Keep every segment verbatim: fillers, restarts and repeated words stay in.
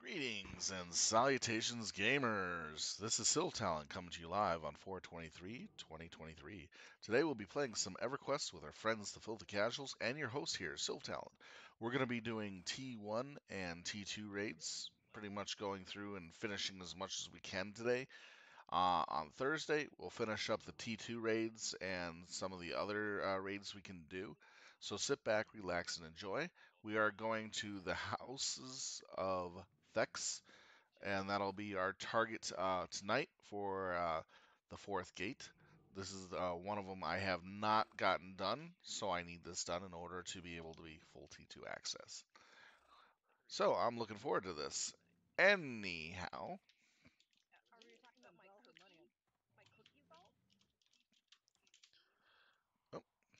Greetings and salutations, gamers! This is Siltalon coming to you live on four twenty-three twenty twenty-three. Today we'll be playing some EverQuest with our friends, the Filthy Casuals, and your host here, Siltalon. We're going to be doing T one and T two raids, pretty much going through and finishing as much as we can today. Uh, on Thursday, we'll finish up the T two raids and some of the other uh, raids we can do. So sit back, relax, and enjoy. We are going to the Houses of Thex, and that'll be our target uh, tonight for uh, the fourth gate. This is uh, one of them I have not gotten done, so I need this done in order to be able to be full T two access. So I'm looking forward to this. Anyhow, oh,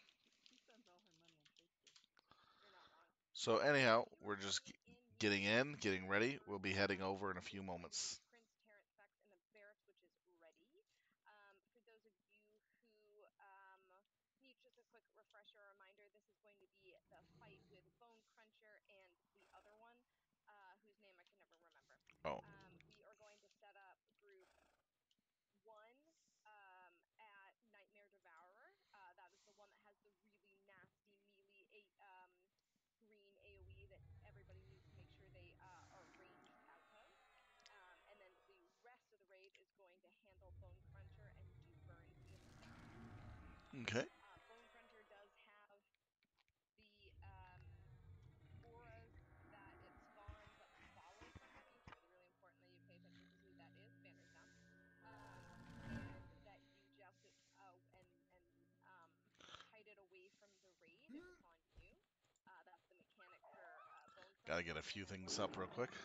so anyhow, we're just getting in, getting ready. We'll be heading over in a few moments. Oh, okay. Gotta get a few things up real quick.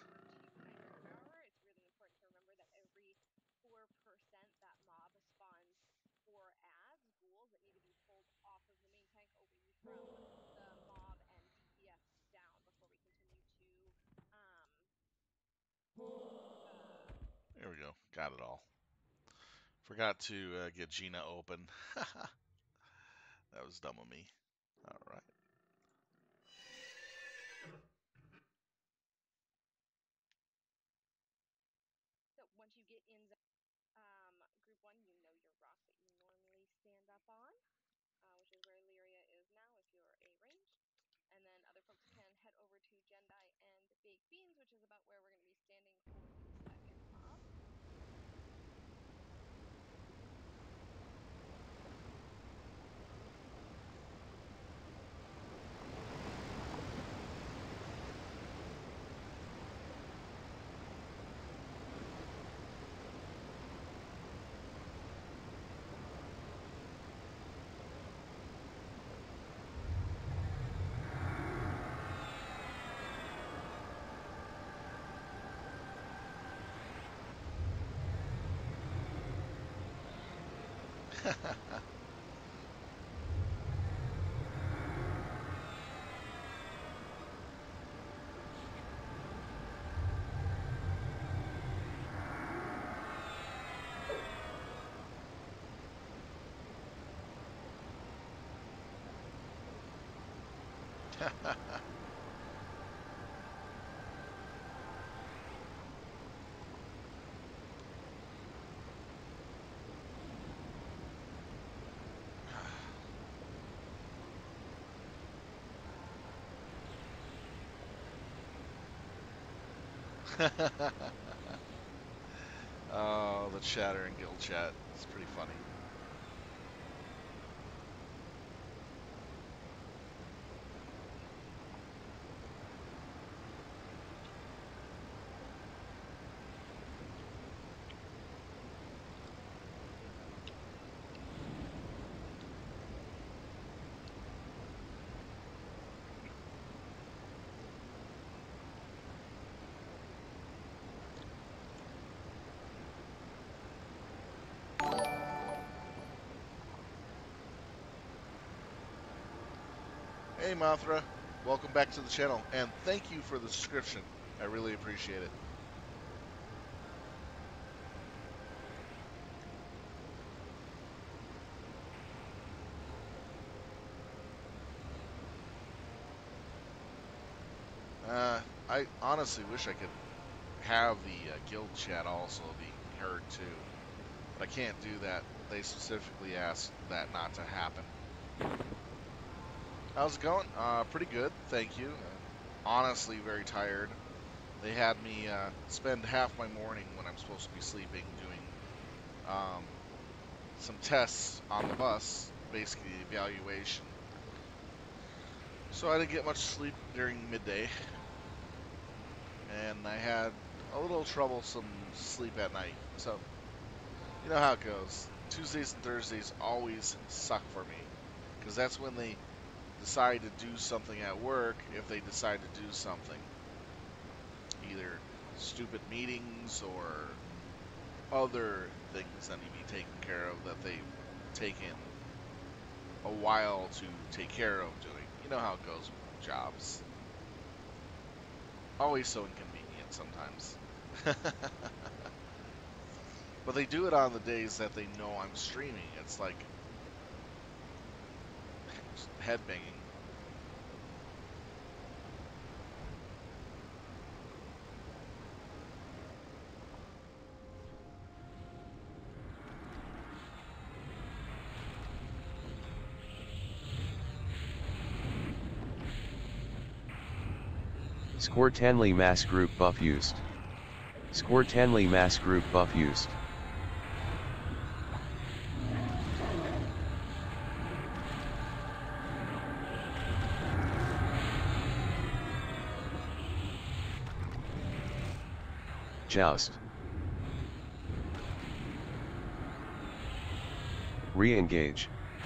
There we go. Got it all. Forgot to uh, get Gina open. That was dumb of me. All right. Oh, the chatter in guild chat. It's pretty funny. Hey, Mothra. Welcome back to the channel, and thank you for the subscription. I really appreciate it. Uh, I honestly wish I could have the uh, guild chat also being heard too. But I can't do that. They specifically asked that not to happen. How's it going? Uh, pretty good, thank you. Uh, honestly, very tired. They had me uh, spend half my morning when I'm supposed to be sleeping doing um, some tests on the bus, basically the evaluation. So I didn't get much sleep during midday, and I had a little troublesome sleep at night. So, you know how it goes. Tuesdays and Thursdays always suck for me, because that's when they decide to do something at work, if they decide to do something. Either stupid meetings or other things that need to be taken care of that they've taken a while to take care of doing. You know how it goes with jobs. Always so inconvenient sometimes. But they do it on the days that they know I'm streaming. It's like headbanging. Score Tanley Mass Group buff used. Score Tanley Mass Group buff used. Joust. Re-engage.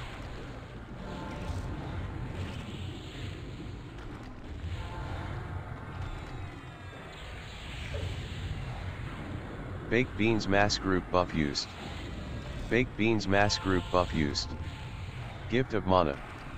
Baked Beans Mass Group buff used. Baked Beans Mass Group buff used. Gift of Mana.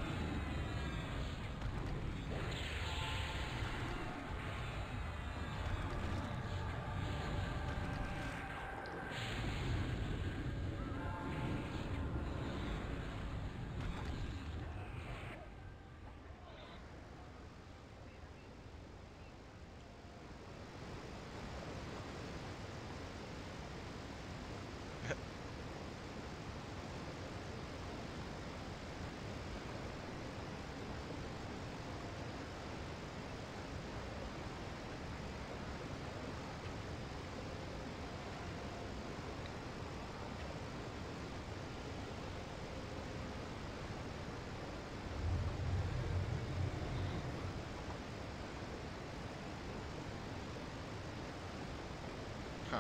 Huh.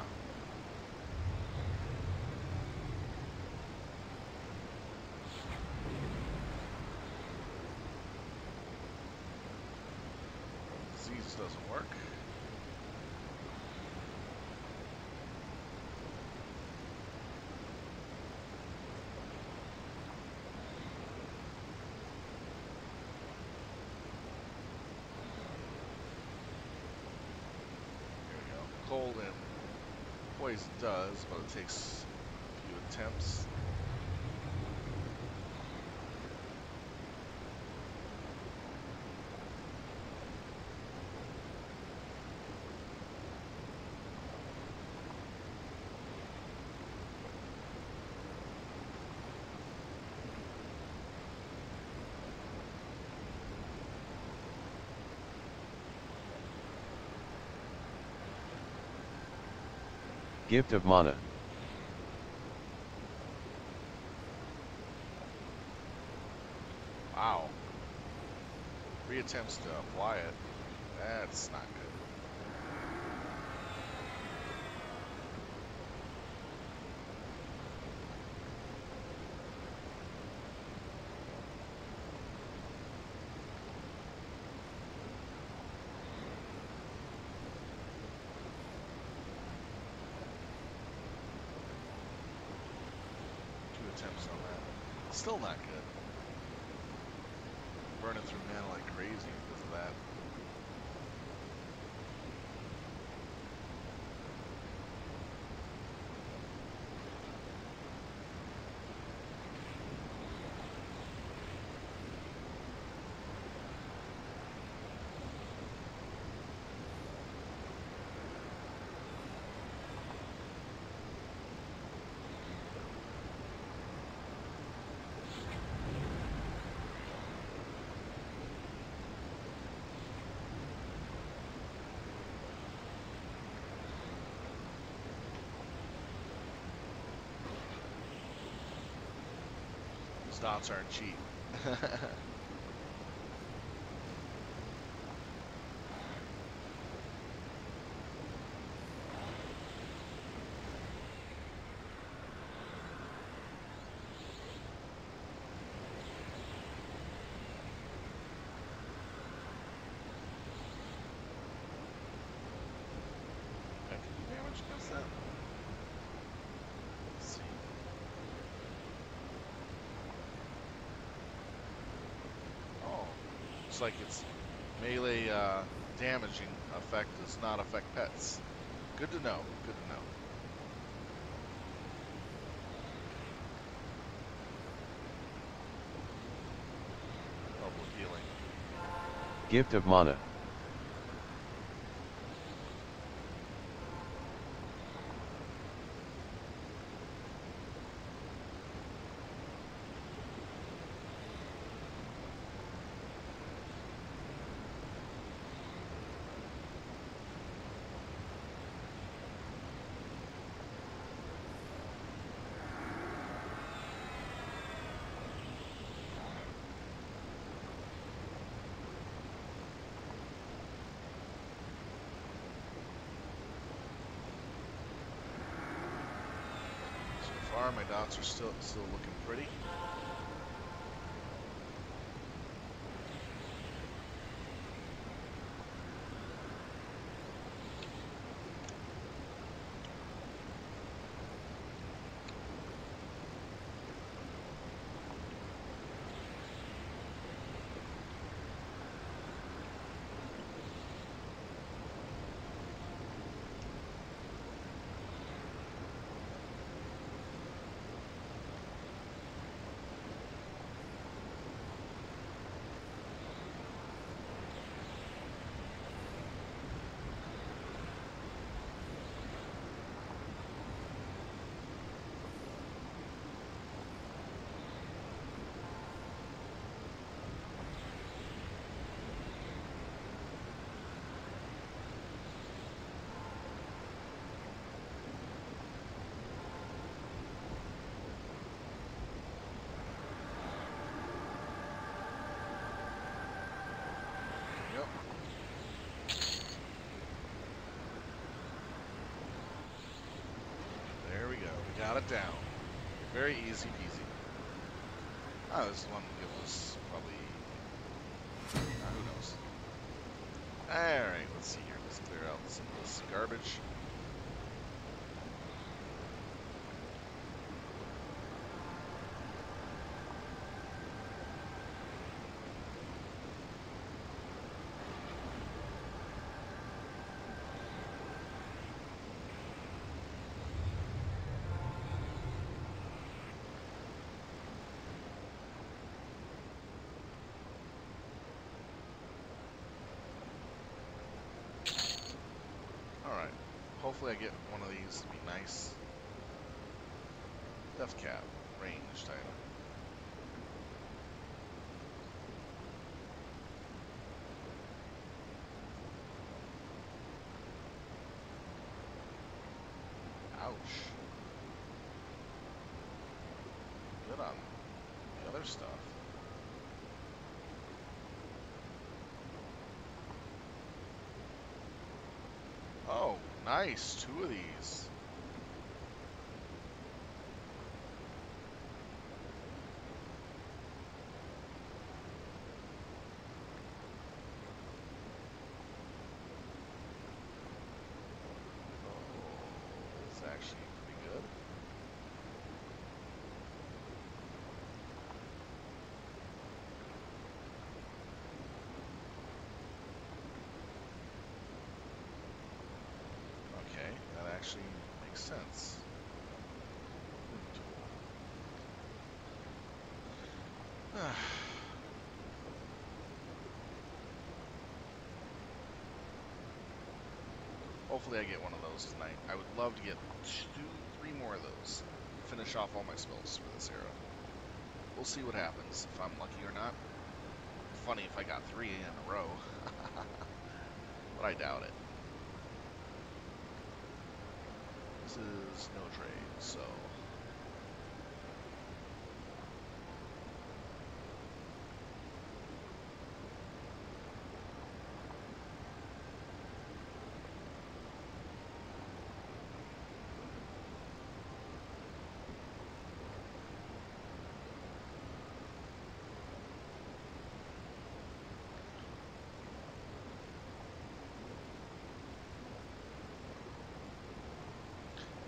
Disease doesn't work. Here we go. Cold and poison does, but it takes a few attempts. Gift of Mana. Wow. Three attempts to apply it. That's not good. Attempts on that. Still not good. Burning through mana like crazy because of that. dots aren't cheap. Damage against that? Let's see. Oh, looks like its melee uh, damaging effect does not affect pets. Good to know. Good to know. Double healing. Gift of mana. So far, my dots are still still looking pretty. Yep. There we go. We got it down. Very easy peasy. Oh, this one give us probably. Uh, who knows? Alright, let's see here. Let's clear out some of this garbage. Alright. Hopefully I get one of these to be nice. Death Cap. Ranged item. Ouch. Good on the other stuff. Oh, nice. Two of these. Oh, that's actually pretty good. Okay, that actually makes sense. Hopefully I get one of those tonight. I would love to get two, three more of those. Finish off all my spells for this era. We'll see what happens, if I'm lucky or not. Funny if I got three in a row. But I doubt it. This is no trade, so...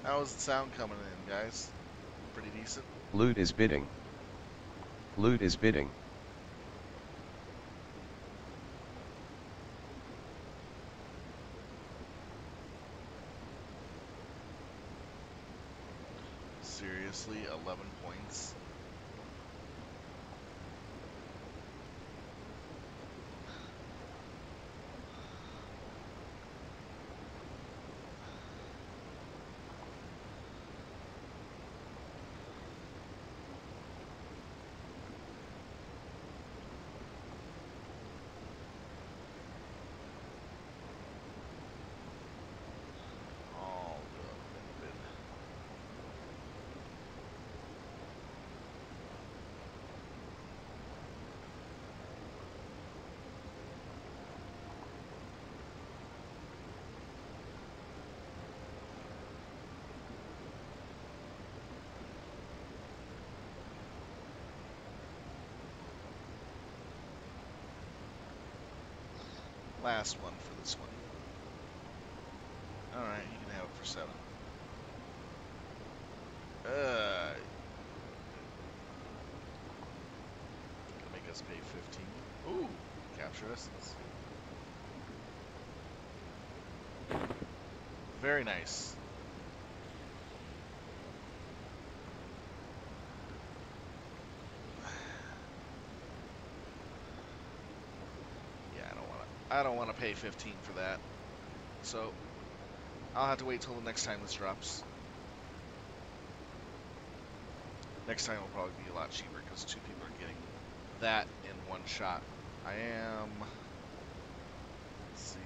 How's the sound coming in, guys? Pretty decent? Loot is bidding. Loot is bidding. Seriously, eleven points? All good. Last one for this one. Alright, you can have it for seven. Uh, gonna make us pay fifteen. Ooh, capture essence. Very nice. Yeah, I don't wanna I don't wanna pay fifteen for that. So I'll have to wait till the next time this drops. Next time will probably be a lot cheaper because two people are getting that in one shot. I am, let's see,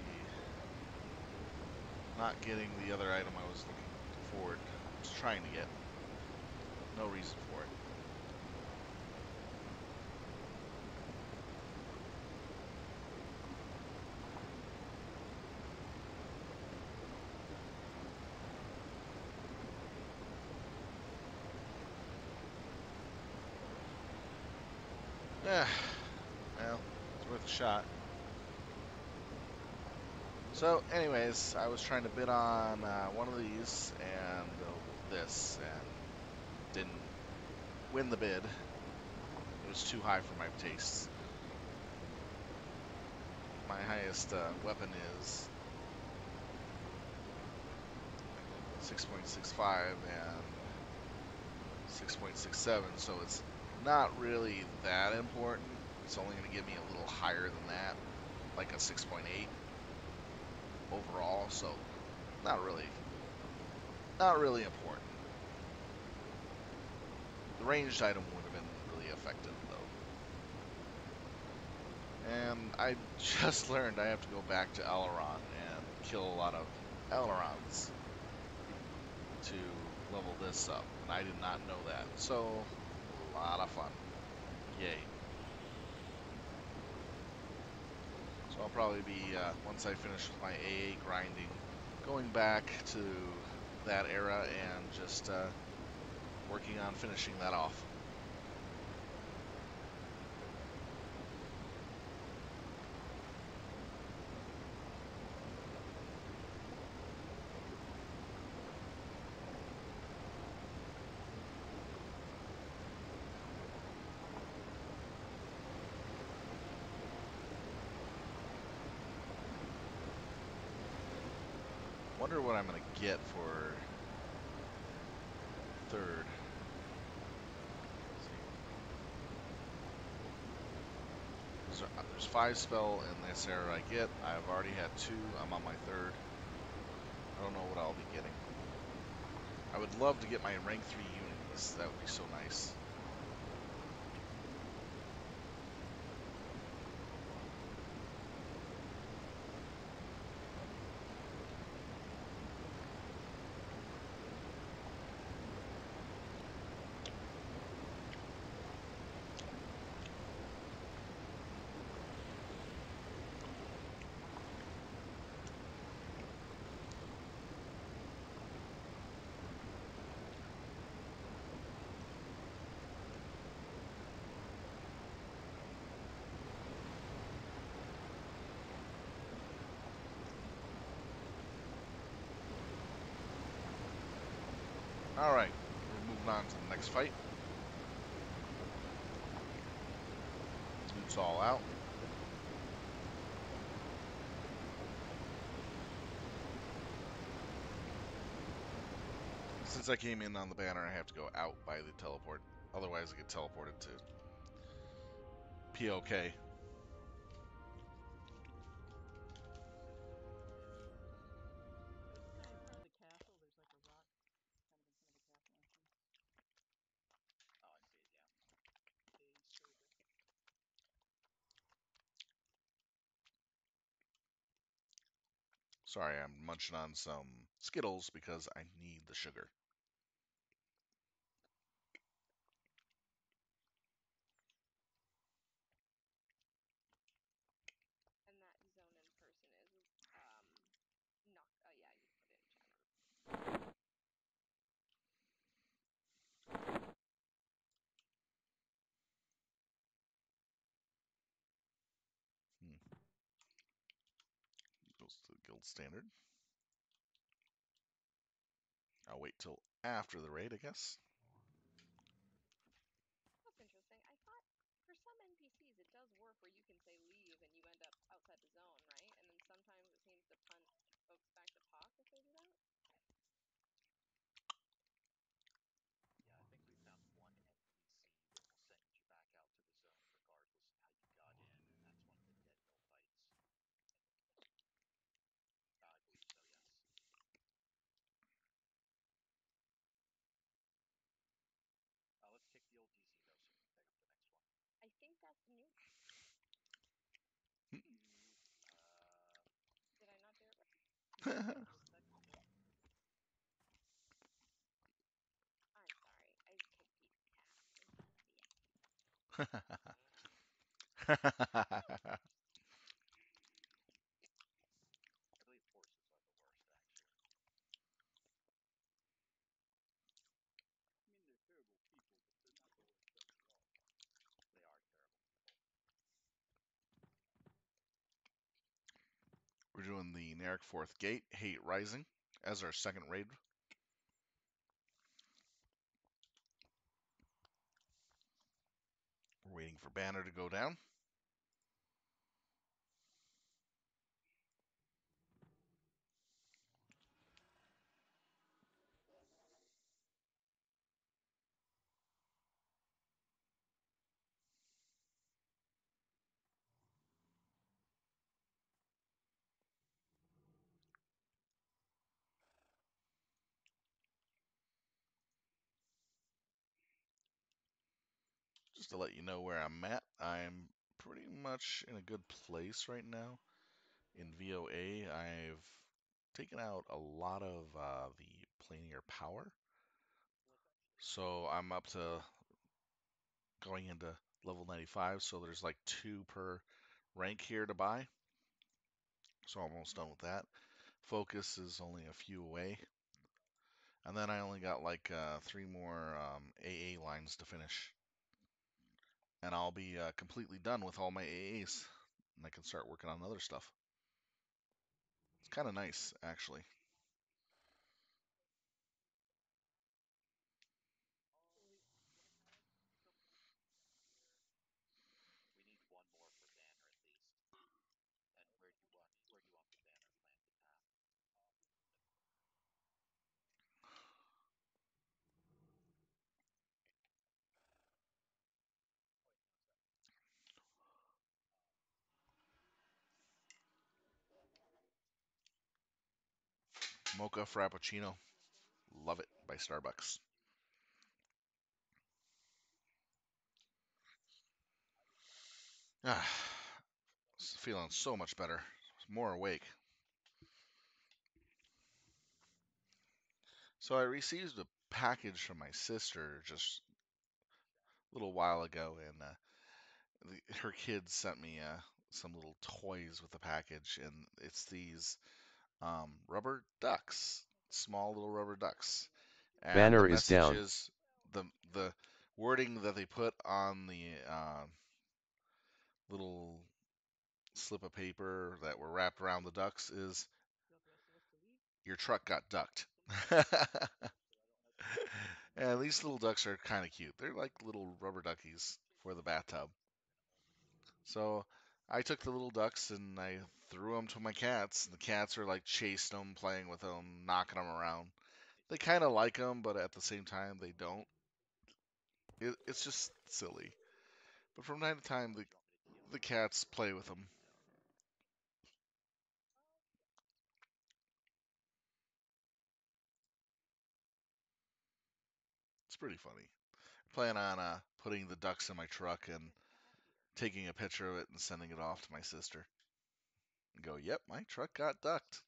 not getting the other item I was looking forward to trying to get. No reason for it. Yeah, well, it's worth a shot. So, anyways, I was trying to bid on uh, one of these and uh, this, and didn't win the bid. It was too high for my tastes. My highest uh, weapon is six point six five and six point six seven, so it's not really that important. It's only going to give me a little higher than that, like a six point eight overall, so not really, not really important. The ranged item would have been really effective, though. And I just learned I have to go back to Aileron and kill a lot of Ailerons to level this up, and I did not know that. So, a lot of fun. Yay. So I'll probably be, uh, once I finish with my A A grinding, going back to that era and just uh, working on finishing that off. Wonder what I'm gonna get for third. Let's see. There's, there's five spell in this era I get. I've already had two. I'm on my third. I don't know what I'll be getting. I would love to get my rank three unis. That would be so nice. All right, we're moving on to the next fight. Loot's all out. Since I came in on the banner, I have to go out by the teleport. Otherwise, I get teleported to P O K. Sorry, I'm munching on some Skittles because I need the sugar. And that zone in person is um knock. Uh, yeah, you put it in chat. Hmm. Goes to the guild standard. I'll wait till after the raid, I guess. That's interesting. I thought for some N P Cs it does work where you can say leave and you end up outside the zone, right? And then sometimes it seems to punt folks back to P O C if they do that. I think that's new. Did I not do it right? I'm sorry. I kicked the tab instead of the X. We're doing the Narek Fourth Gate, Hate Rising, as our second raid. We're waiting for banner to go down. Just to let you know where I'm at, I'm pretty much in a good place right now. In V O A, I've taken out a lot of uh, the planar power. So I'm up to going into level ninety-five, so there's like two per rank here to buy. So almost done with that. Focus is only a few away. And then I only got like uh, three more um, A A lines to finish. And I'll be uh, completely done with all my A As. And I can start working on other stuff. It's kind of nice, actually. Mocha Frappuccino. Love it by Starbucks. Ah, feeling so much better. More awake. So I received a package from my sister just a little while ago, and uh, the, her kids sent me uh, some little toys with the package, and it's these um, rubber ducks, small little rubber ducks, and the Banner is message down. is the the wording that they put on the uh, little slip of paper that were wrapped around the ducks is your truck got ducked. And these little ducks are kind of cute. They're like little rubber duckies for the bathtub. So I took the little ducks and I threw them to my cats. The cats are like chasing them, playing with them, knocking them around. They kind of like them, but at the same time they don't. It, it's just silly. But from time to time, the the cats play with them. It's pretty funny. Plan on uh, putting the ducks in my truck and taking a picture of it and sending it off to my sister. And go, yep, my truck got ducked.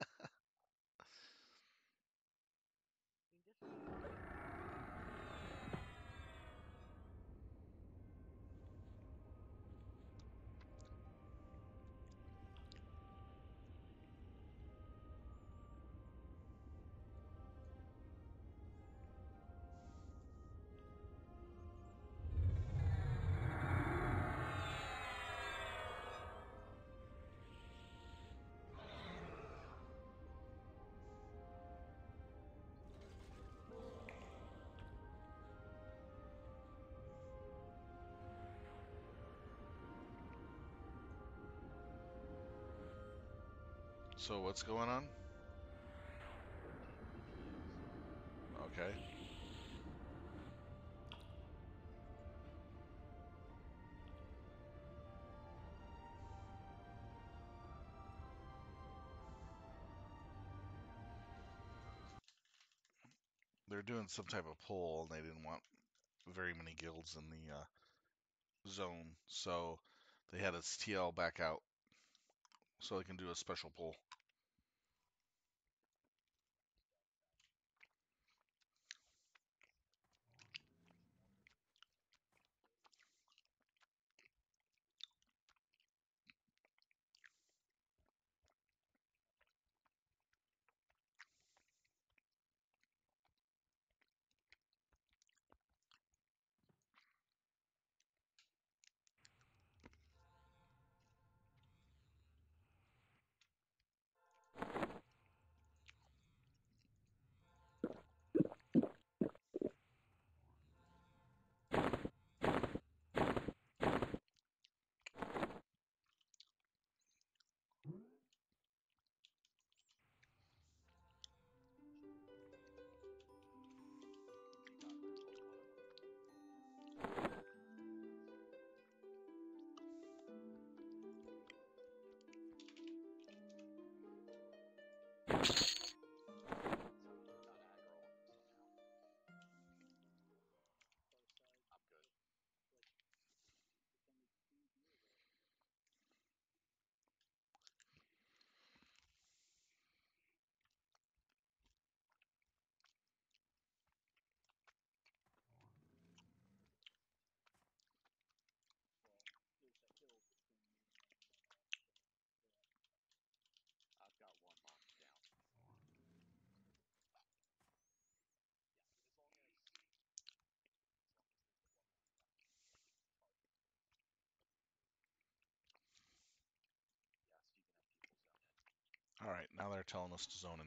So what's going on? Okay. They're doing some type of poll and they didn't want very many guilds in the uh, zone, so they had its T L back out so they can do a special poll. All right, now they're telling us to zone in.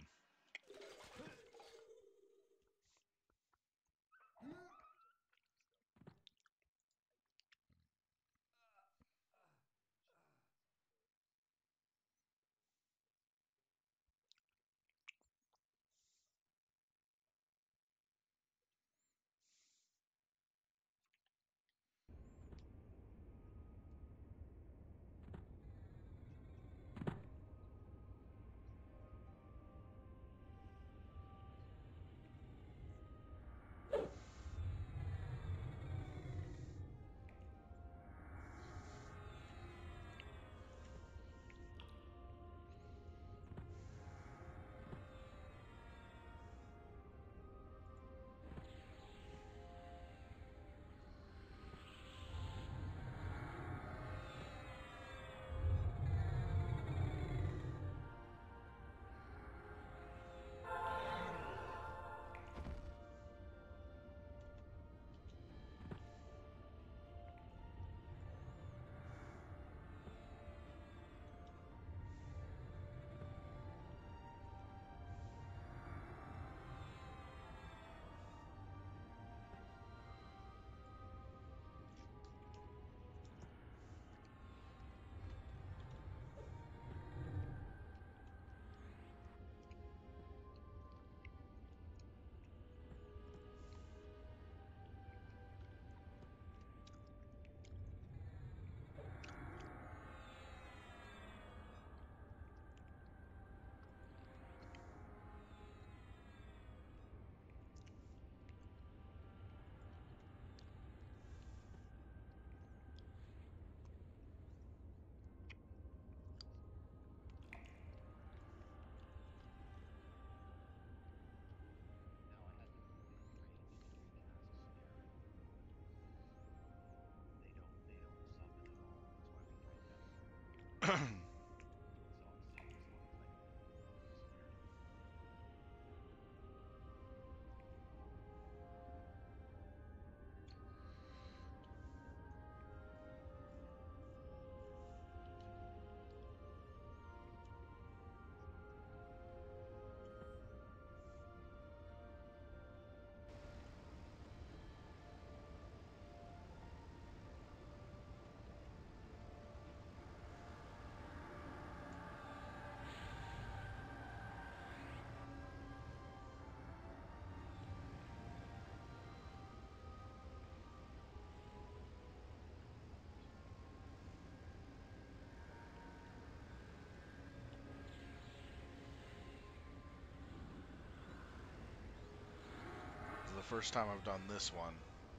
This is the first time I've done this one.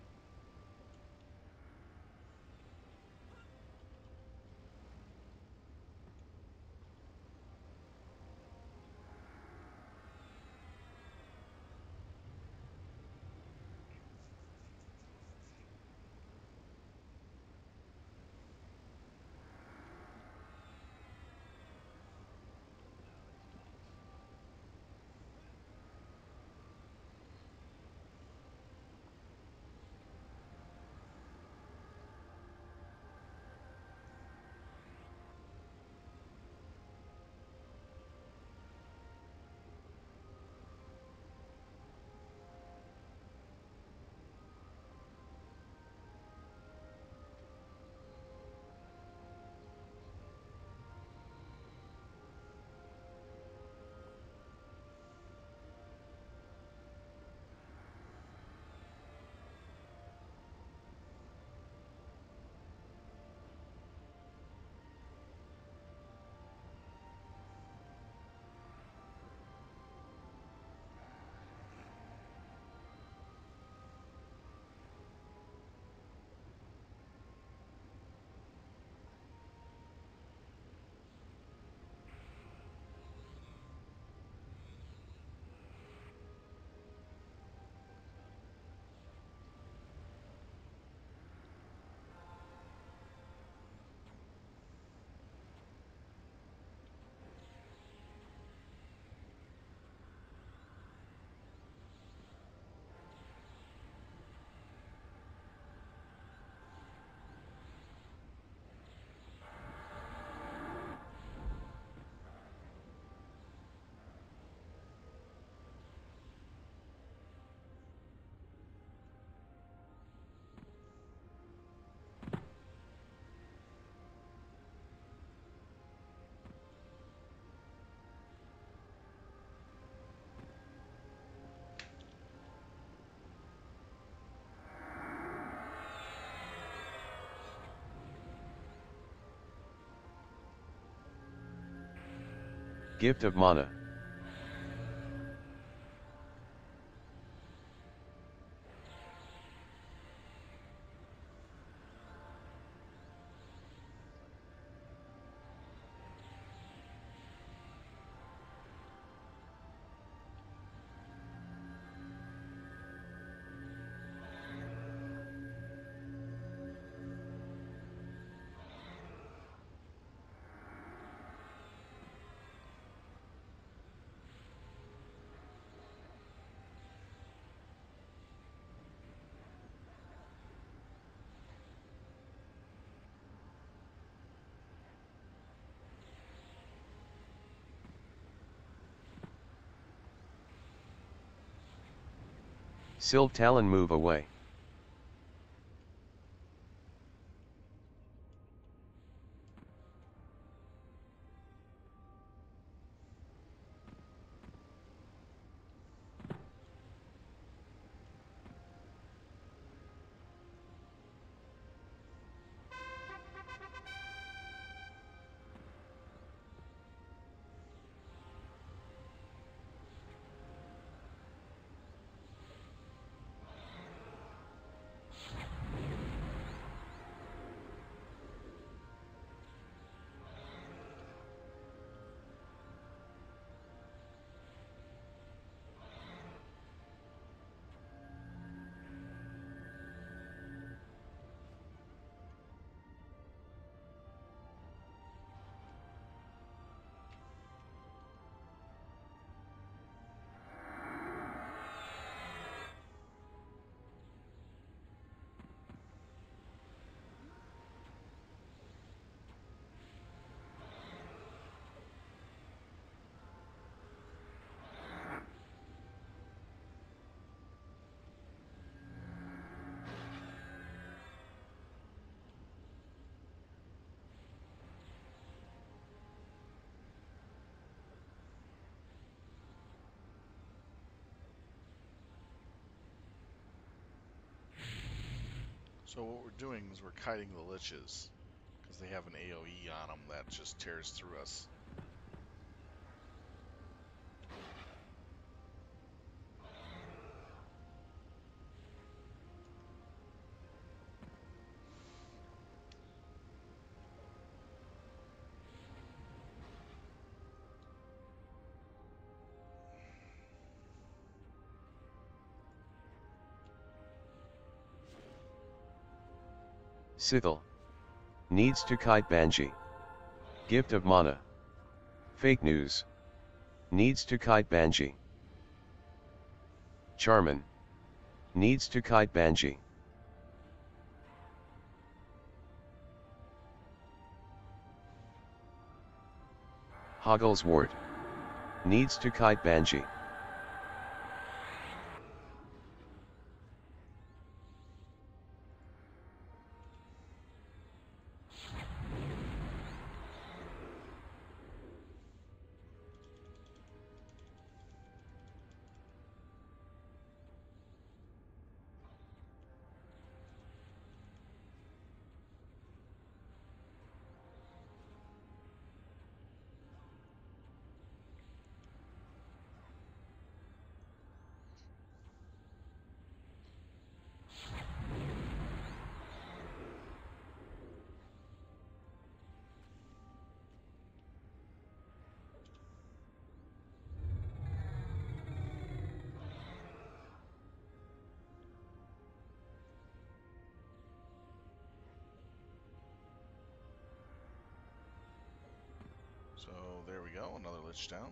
Gift of Mana. Sylve Talon move away. So what we're doing is we're kiting the liches, because they have an A O E on them that just tears through us. Scythel. Needs to kite Banji. Gift of mana. Fake news. Needs to kite Banji. Charmin. Needs to kite Banji. Hoggleswort. Needs to kite Banji. So there we go, another lich down.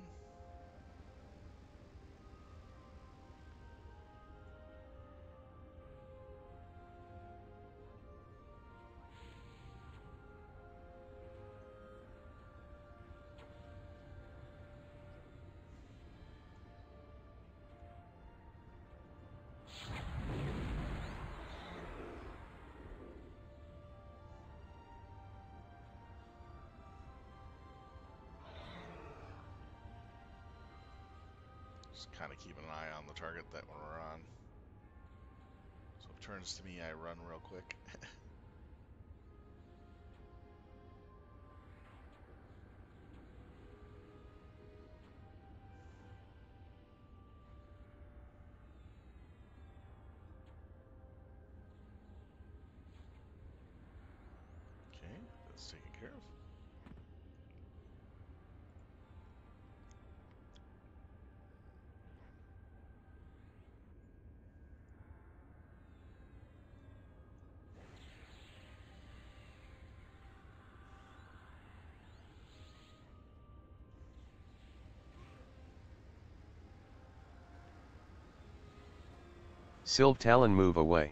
Just kind of keeping an eye on the target that we're on. So if it turns to me, I run real quick. Okay, that's taken care of. Sylve Talon move away.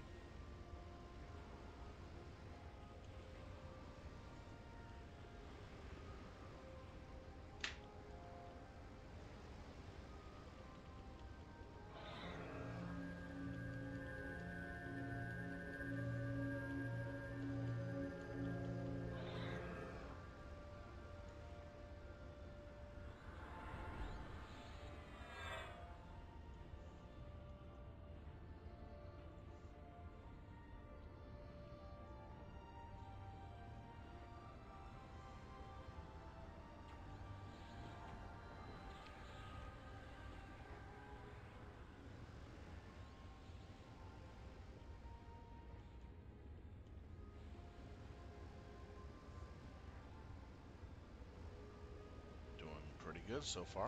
Doing pretty good so far.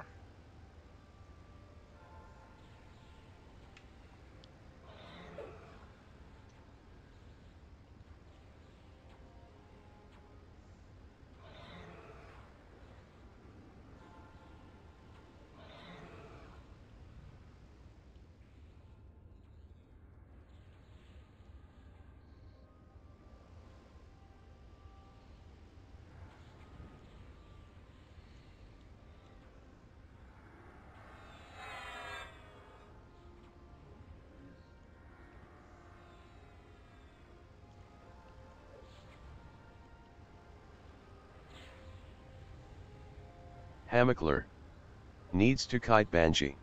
Hammockler. Needs to kite Banji.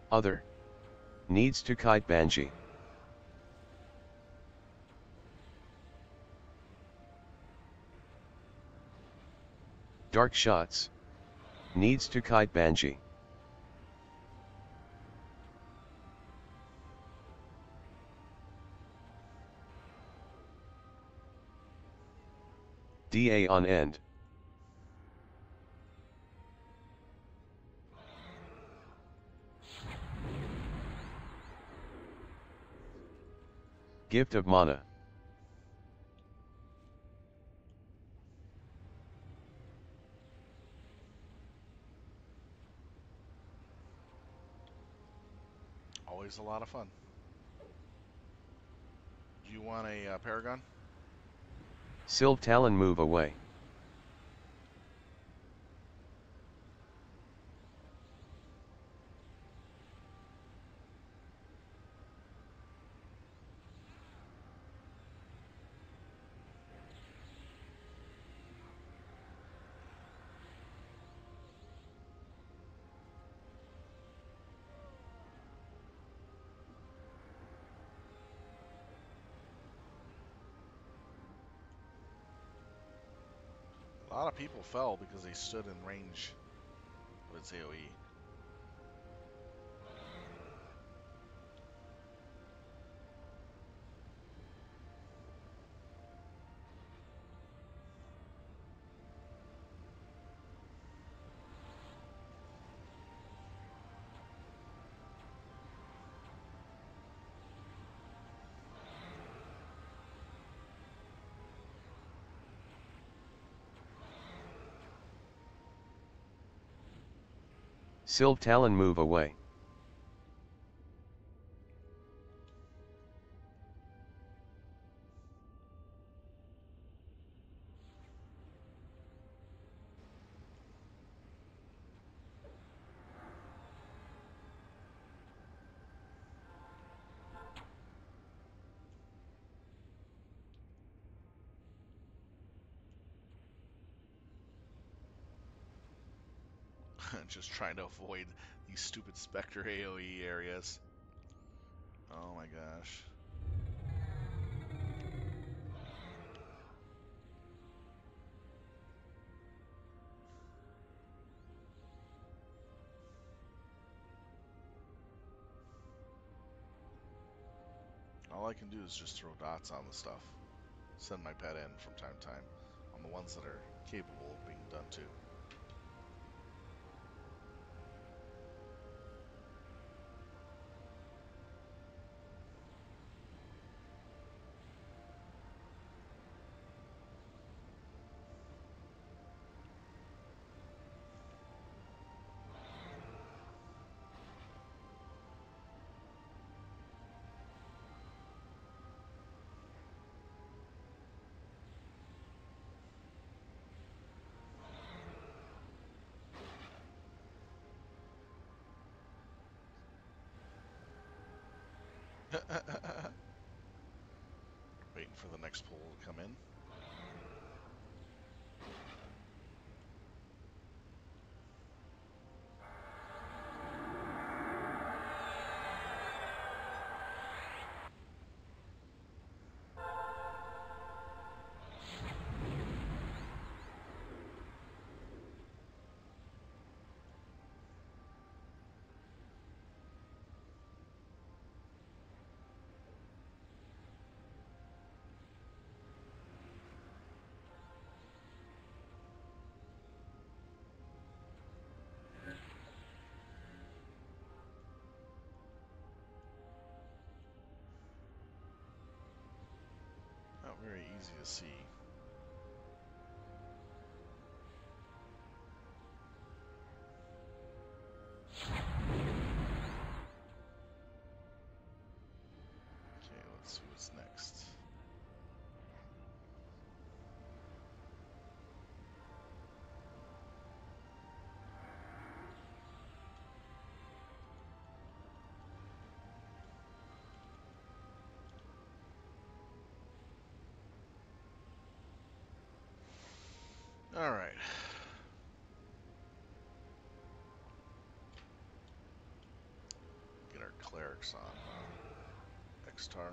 Other. Needs to kite Banji. Dark shots. Needs to kite Banji. D A on end. Gift of mana. Always a lot of fun. Do you want a uh, Paragon? Sylve Talon move away. A lot of people fell because they stood in range of its AoE. Sylve Talon move away. Just trying to avoid these stupid Spectre AoE areas. Oh my gosh. All I can do is just throw dots on the stuff. Send my pet in from time to time on the ones that are capable of being done too. Waiting for the next pull to come in. Not very easy to see. Okay, let's see what's next. All right. clerics on uh, X-Tar.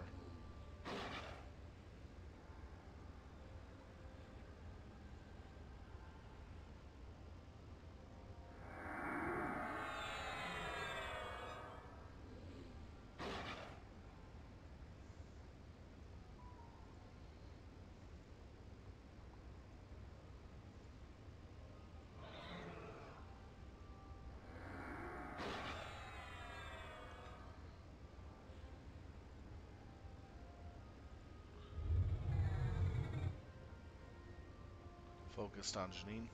Focused on Janine.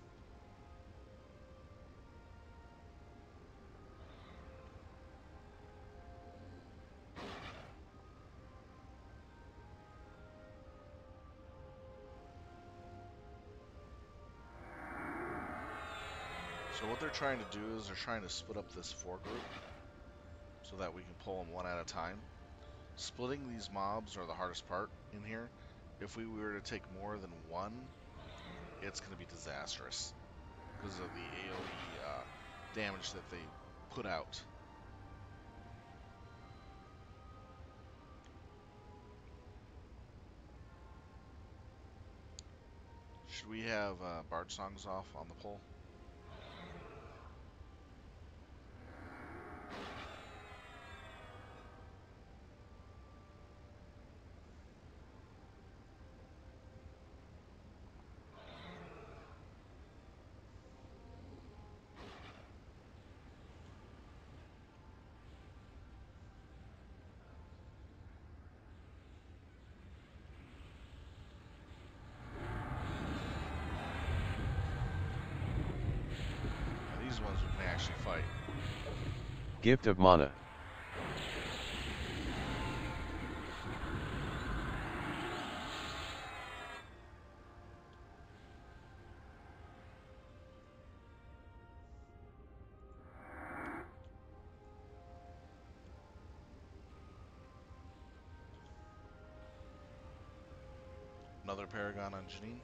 So what they're trying to do is they're trying to split up this four group so that we can pull them one at a time. Splitting these mobs are the hardest part in here. If we were to take more than one, it's going to be disastrous because of the AoE uh, damage that they put out. Should we have uh, Bard songs off on the poll? Now, these ones we can actually fight. Gift of Mana. Another Paragon on Janine.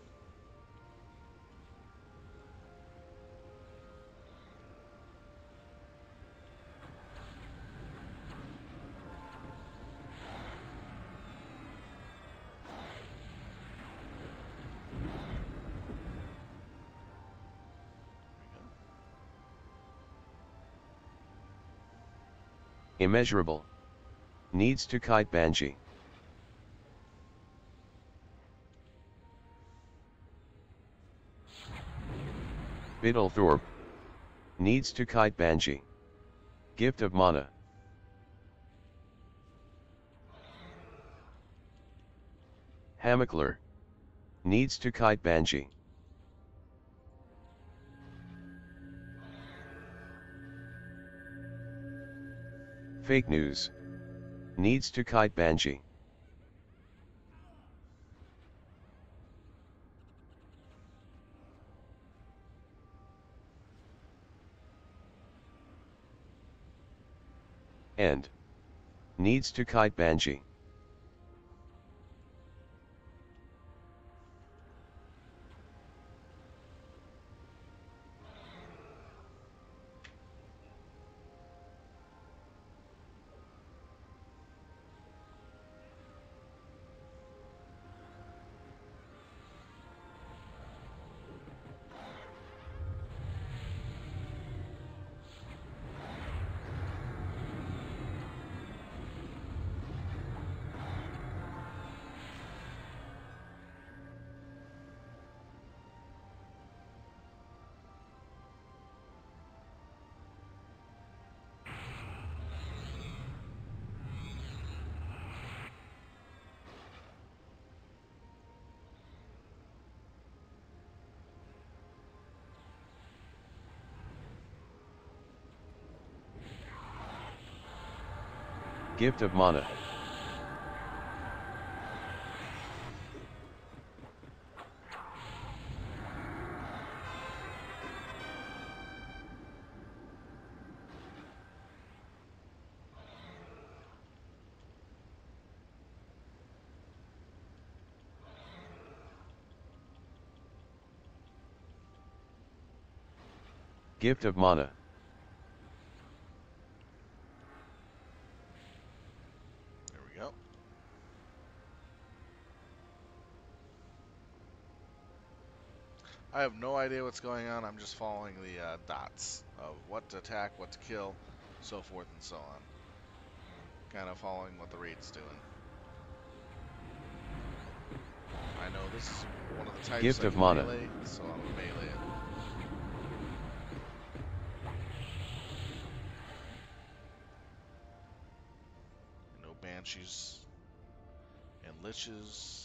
Immeasurable. Needs to kite Banshee. Biddlethorpe. Needs to kite Banshee. Gift of Mana. Hammockler. Needs to kite Banshee. Fake news. Needs to kite Banshee. End. Needs to kite Banshee. Gift of Mana. Gift of Mana. I have no idea what's going on. I'm just following the uh, dots of what to attack, what to kill, so forth and so on. Kind of following what the raid's doing. I know this is one of the types Gift that of can mana. melee, so I'm gonna melee it. No banshees and liches.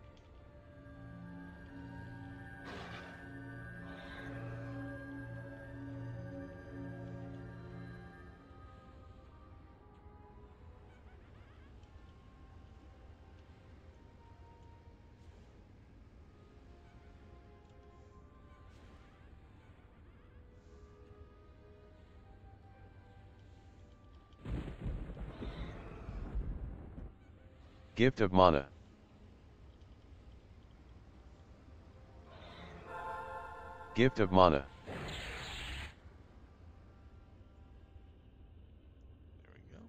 Gift of mana. Gift of mana. There we go.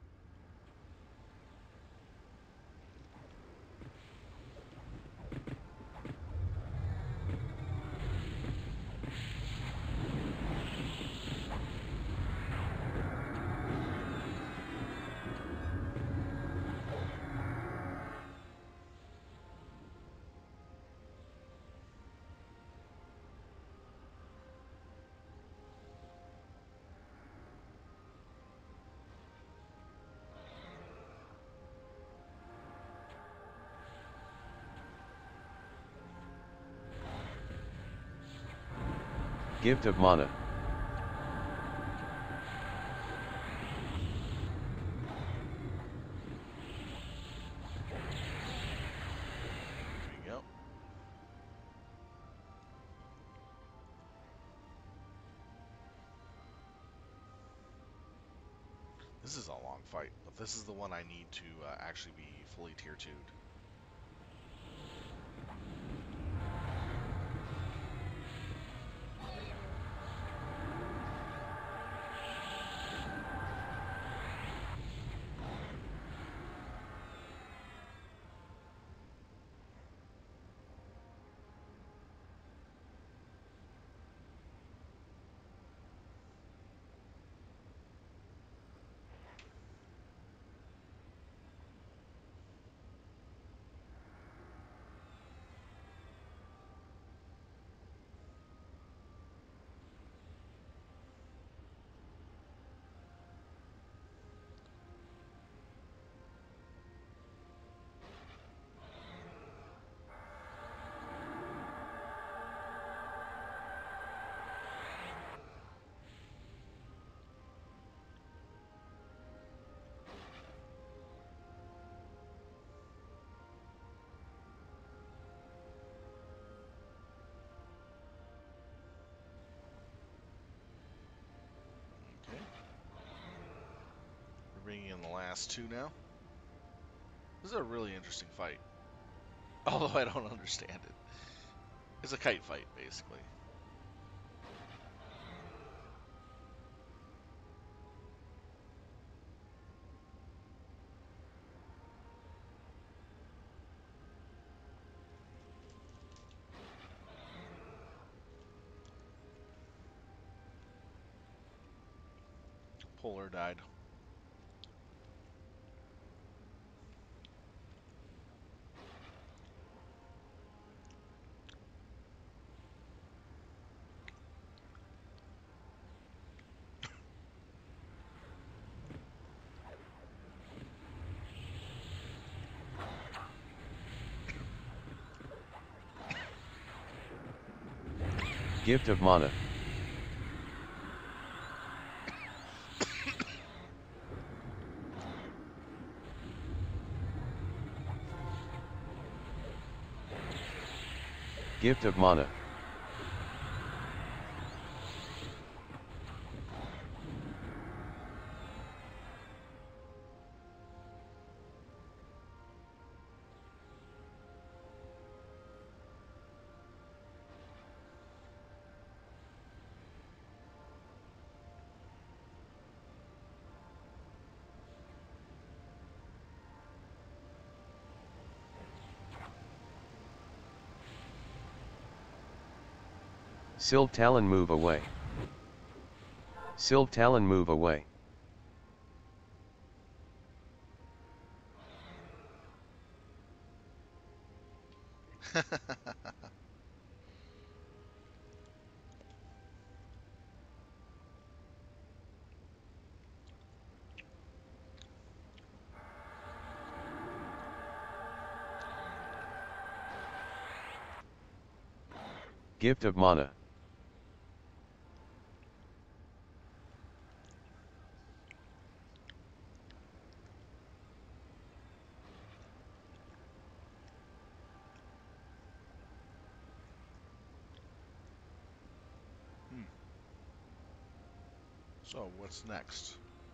Gift of mana. There we go. This is a long fight, but this is the one I need to uh, actually be fully tier two'd. Okay. We're bringing in the last two now. This is a really interesting fight. Although I don't understand it. It's a kite fight, basically. Polar died. Gift of mana. Gift of mana. Sill Talon move away. Sill Talon move away. Gift of Mana. Hmm. So, what's next?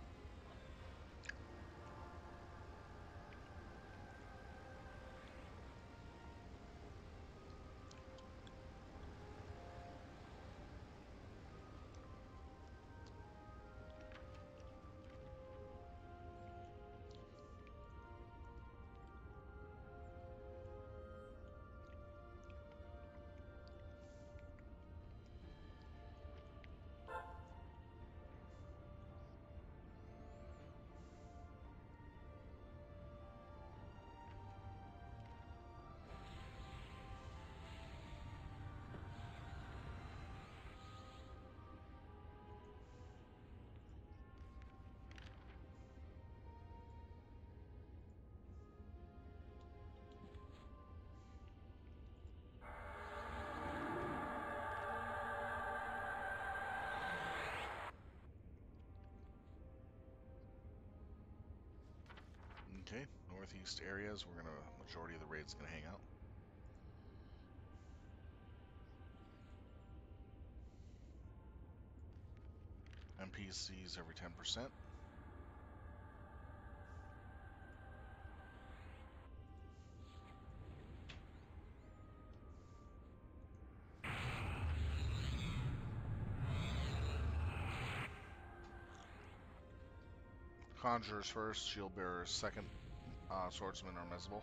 Okay, northeast areas, we're gonna, majority of the raid's gonna hang out. N P Cs every ten percent. Conjurers first, shield bearers second, uh, swordsmen are mezzible.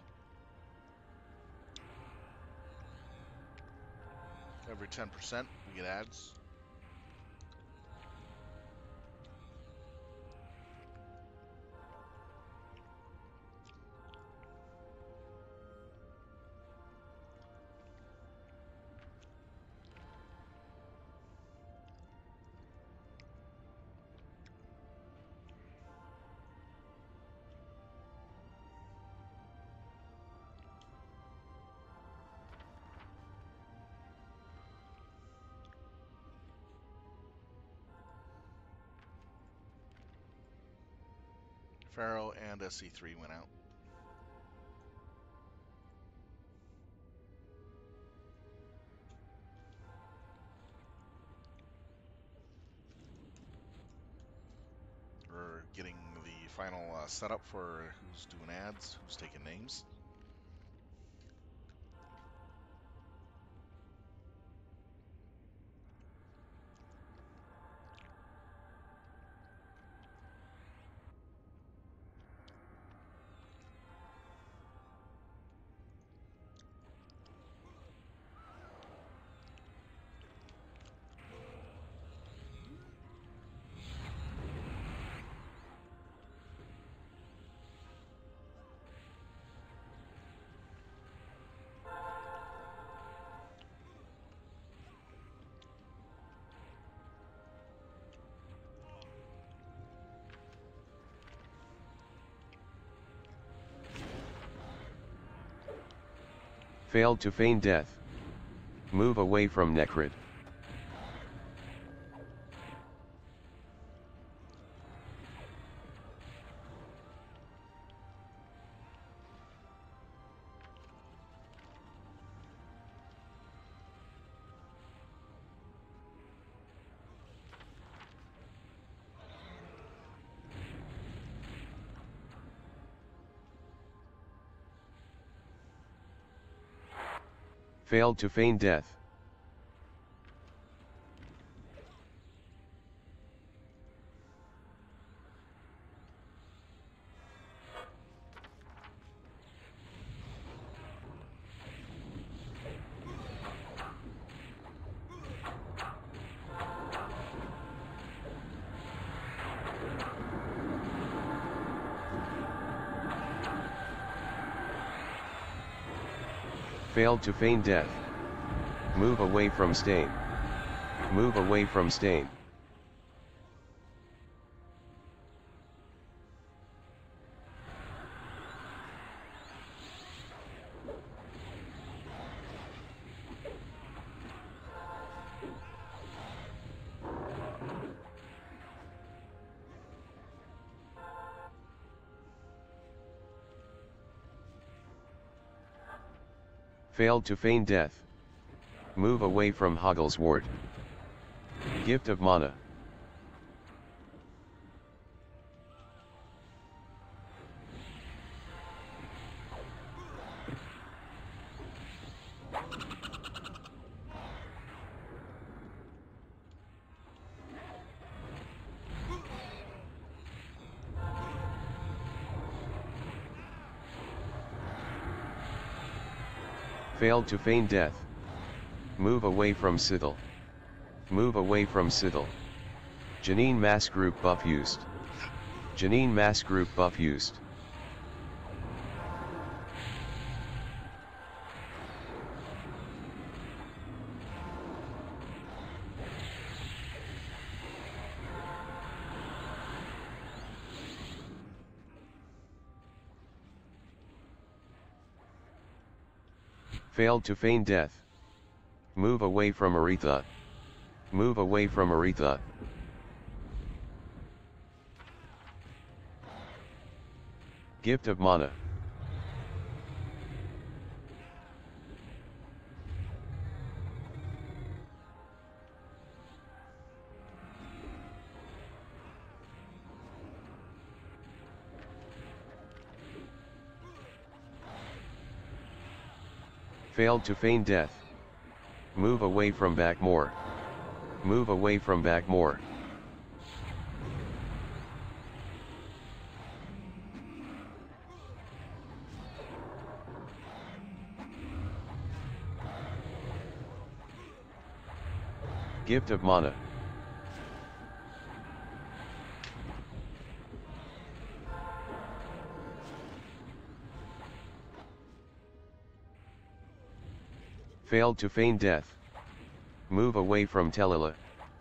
Every ten percent, we get ads. Pharaoh and S C three went out. We're getting the final uh, setup for who's doing ads, who's taking names. Failed to feign death. Move away from Necrid. Failed to feign death. Failed to feign death. Move away from stain. Move away from stain. Failed to feign death. Move away from Hogglesward. Gift of Mana. Failed to feign death. Move away from Scythle. Move away from Scythle. Janine Mass Group buff used. Janine Mass Group buff used. Failed to feign death. Move away from Aretha. Move away from Aretha. Gift of Mana. Failed to feign death. Move away from Backmoor. Move away from Backmoor. Gift of Mana. Failed to feign death. Move away from Telila.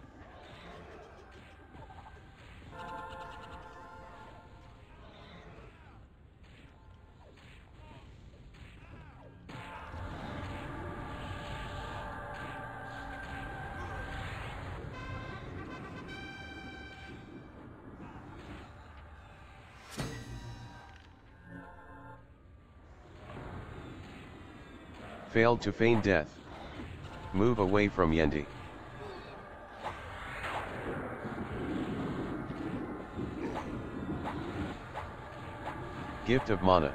Failed to feign death. Move away from Yendi. Gift of Mana.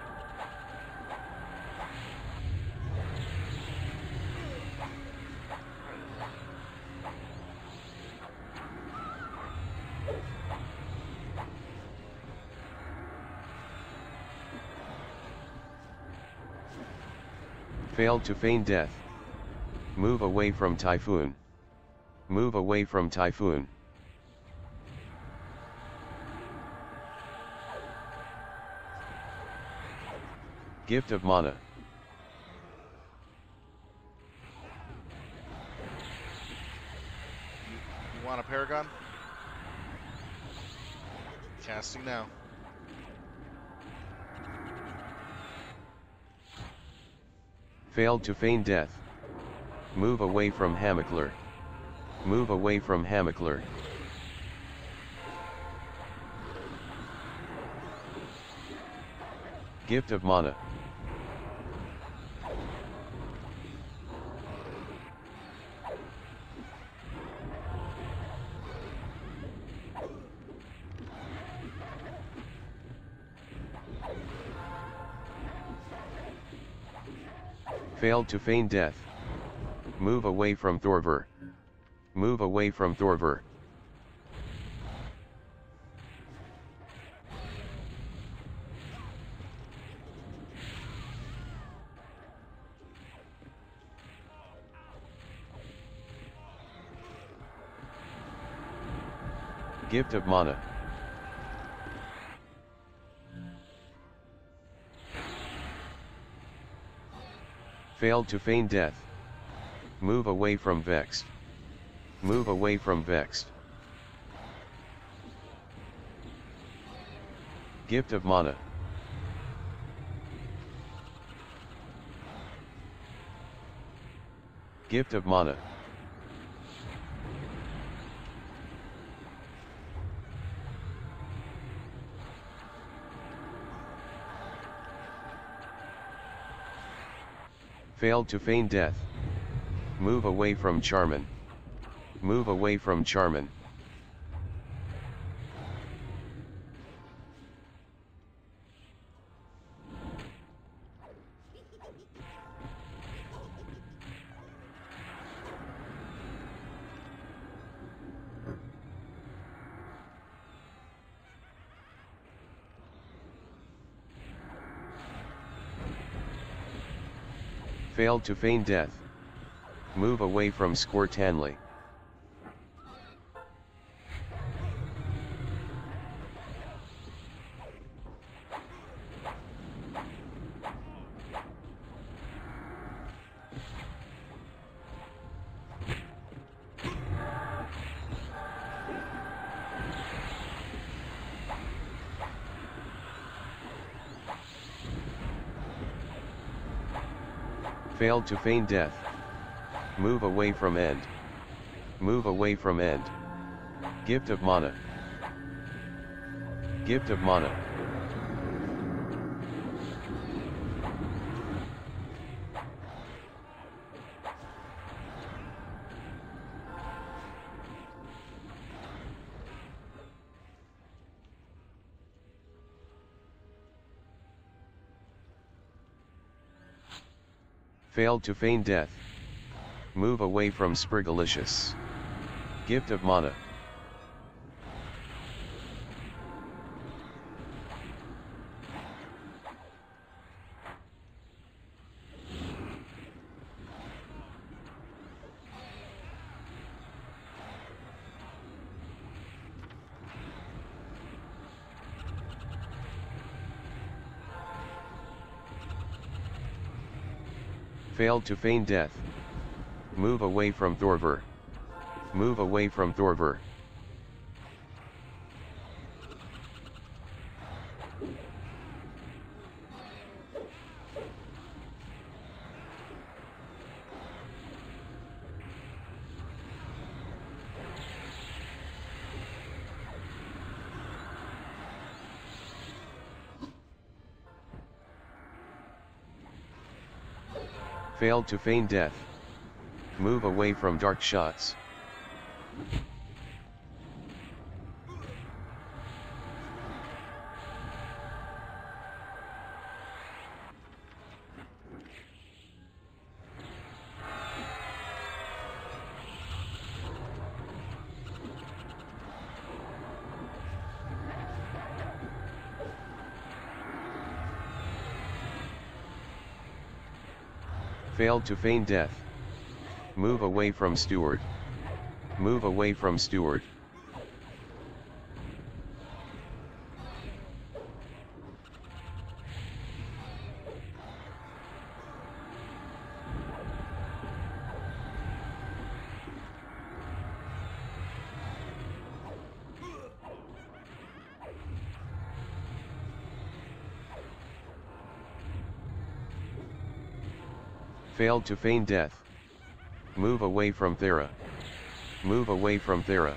Failed to feign death. Move away from Typhoon. Move away from Typhoon. Gift of Mana. You want a Paragon? Casting now. Failed to feign death. Move away from Hamikler. Move away from Hamikler. Gift of Mana. Failed to feign death. Move away from Thorver. Move away from Thorver. Gift of Mana. Failed to feign death. Move away from Vexed. Move away from Vexed. Gift of Mana. Gift of Mana. Failed to feign death. Move away from Charmin. Move away from Charmin. Failed to feign death. Move away from Squirtanley. Failed to feign death. Move away from End. Move away from End. Gift of Mana. Gift of Mana. Failed to feign death. Move away from Sprigalicious. Gift of Mana. Failed to feign death. Move away from Thorvur. Move away from Thorvur. Failed to feign death. Move away from Dark Shots. Failed to feign death. Move away from Steward. Move away from Steward. Failed to feign death. Move away from Thera. Move away from Thera.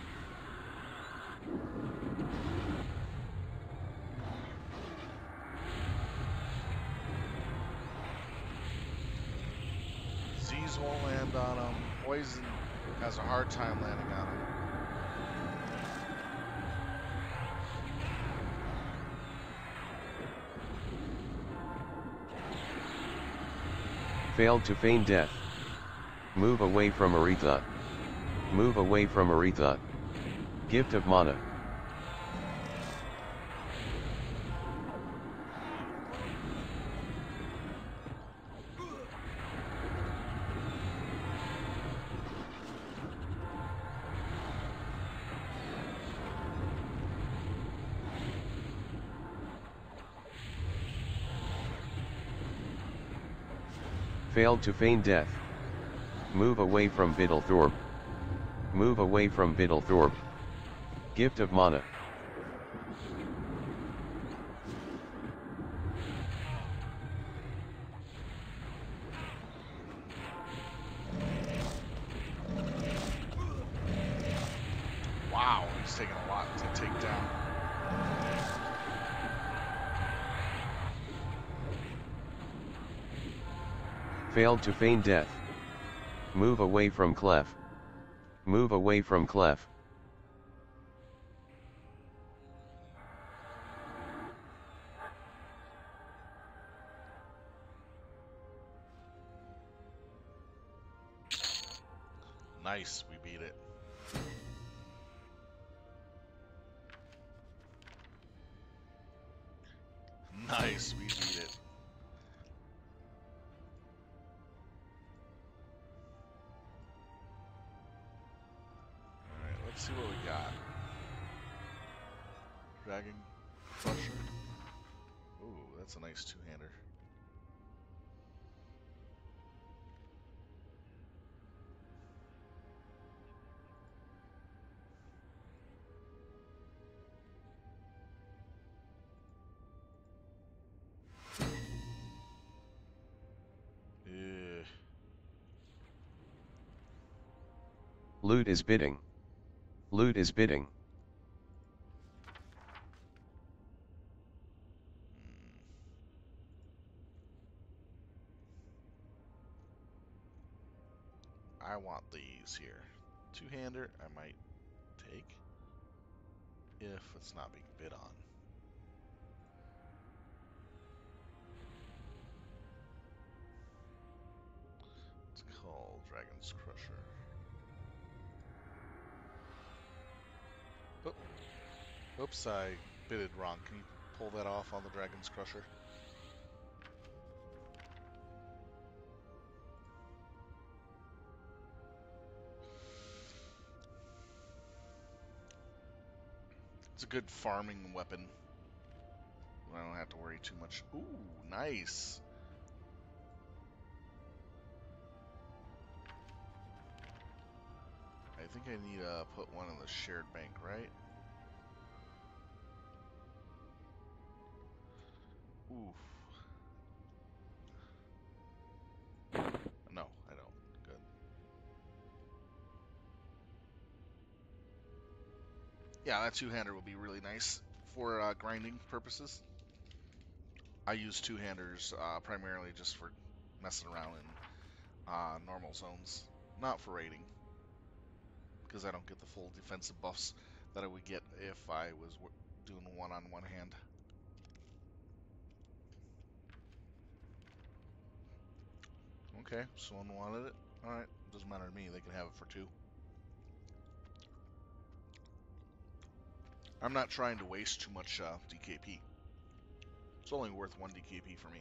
Z's won't land on him. Poison has a hard time landing on him. Failed to feign death. Move away from Aretha. Move away from Aretha. Gift of Mana. Failed to feign death. Move away from Biddlethorpe. Move away from Biddlethorpe. Gift of mana. Wow, he's taking a lot to take down. Failed to feign death. Move away from Clef. Move away from Clef. Nice, we beat it. Nice, we beat it. Alright, let's see what we got. Dragon Crusher. Ooh, that's a nice two-hander. Yeah. Loot is bidding. Loot is bidding. I want these here. Two-hander, I might take if it's not being bid on. It's called Dragon's Crusher. Oop. Oops, I bidded wrong. Can you pull that off on the Dragon's Crusher? It's a good farming weapon. I don't have to worry too much. Ooh, nice. I think I need to put one in the shared bank, right? Oof. No, I don't. Good. Yeah, that two-hander will be really nice for uh, grinding purposes. I use two-handers uh, primarily just for messing around in uh, normal zones, not for raiding, because I don't get the full defensive buffs that I would get if I was w doing one on one hand. Okay, someone wanted it. Alright, doesn't matter to me, they can have it for two. I'm not trying to waste too much uh, D K P. It's only worth one D K P for me.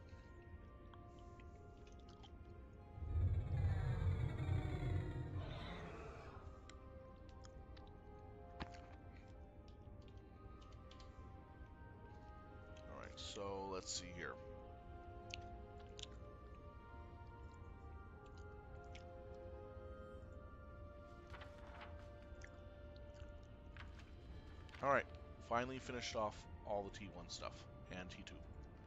Alright, so let's see here. Alright, finally finished off all the T one stuff, and T two.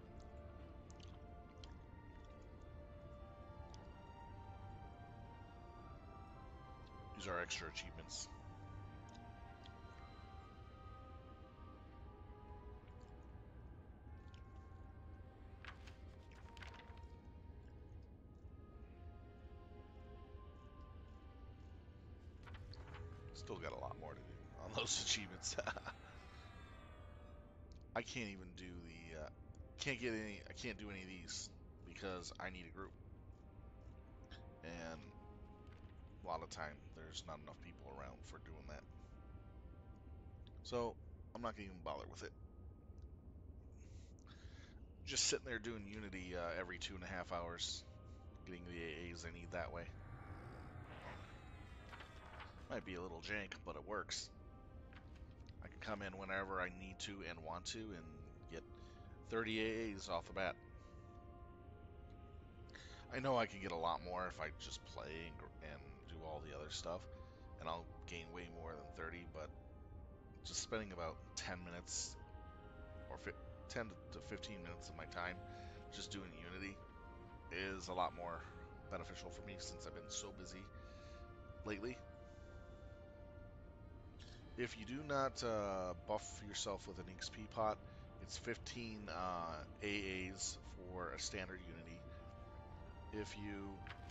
These are extra achievements. Still got a lot more to do on those achievements. I can't even do the, uh, can't get any, I can't do any of these because I need a group. And a lot of time, there's not enough people around for doing that. So, I'm not going to even bother with it. Just sitting there doing Unity uh, every two and a half hours, getting the A As I need that way. Might be a little jank, but it works. I can come in whenever I need to and want to and get thirty A As off the bat. I know I can get a lot more if I just play and, and do all the other stuff, and I'll gain way more than thirty, but just spending about ten minutes or ten to fifteen minutes of my time just doing Unity is a lot more beneficial for me since I've been so busy lately. If you do not uh, buff yourself with an X P pot, it's fifteen uh, A As for a standard Unity. If you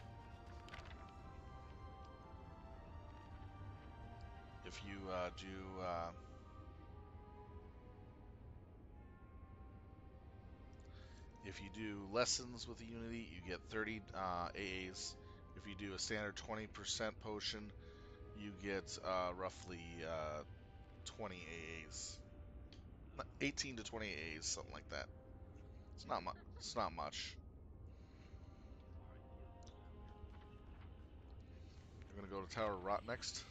if you uh, do uh, if you do lessons with the Unity, you get thirty uh, A As. If you do a standard twenty percent potion, you get uh, roughly uh, twenty A As, eighteen to twenty A As, something like that. It's not much. It's not much. I'm gonna go to Tower Rot next.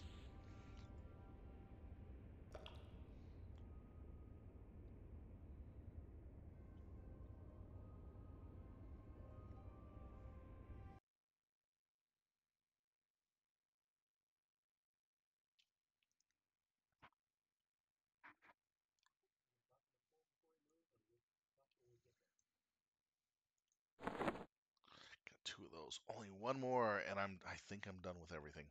Got two of those. Only one more, and I'm. I think I'm done with everything.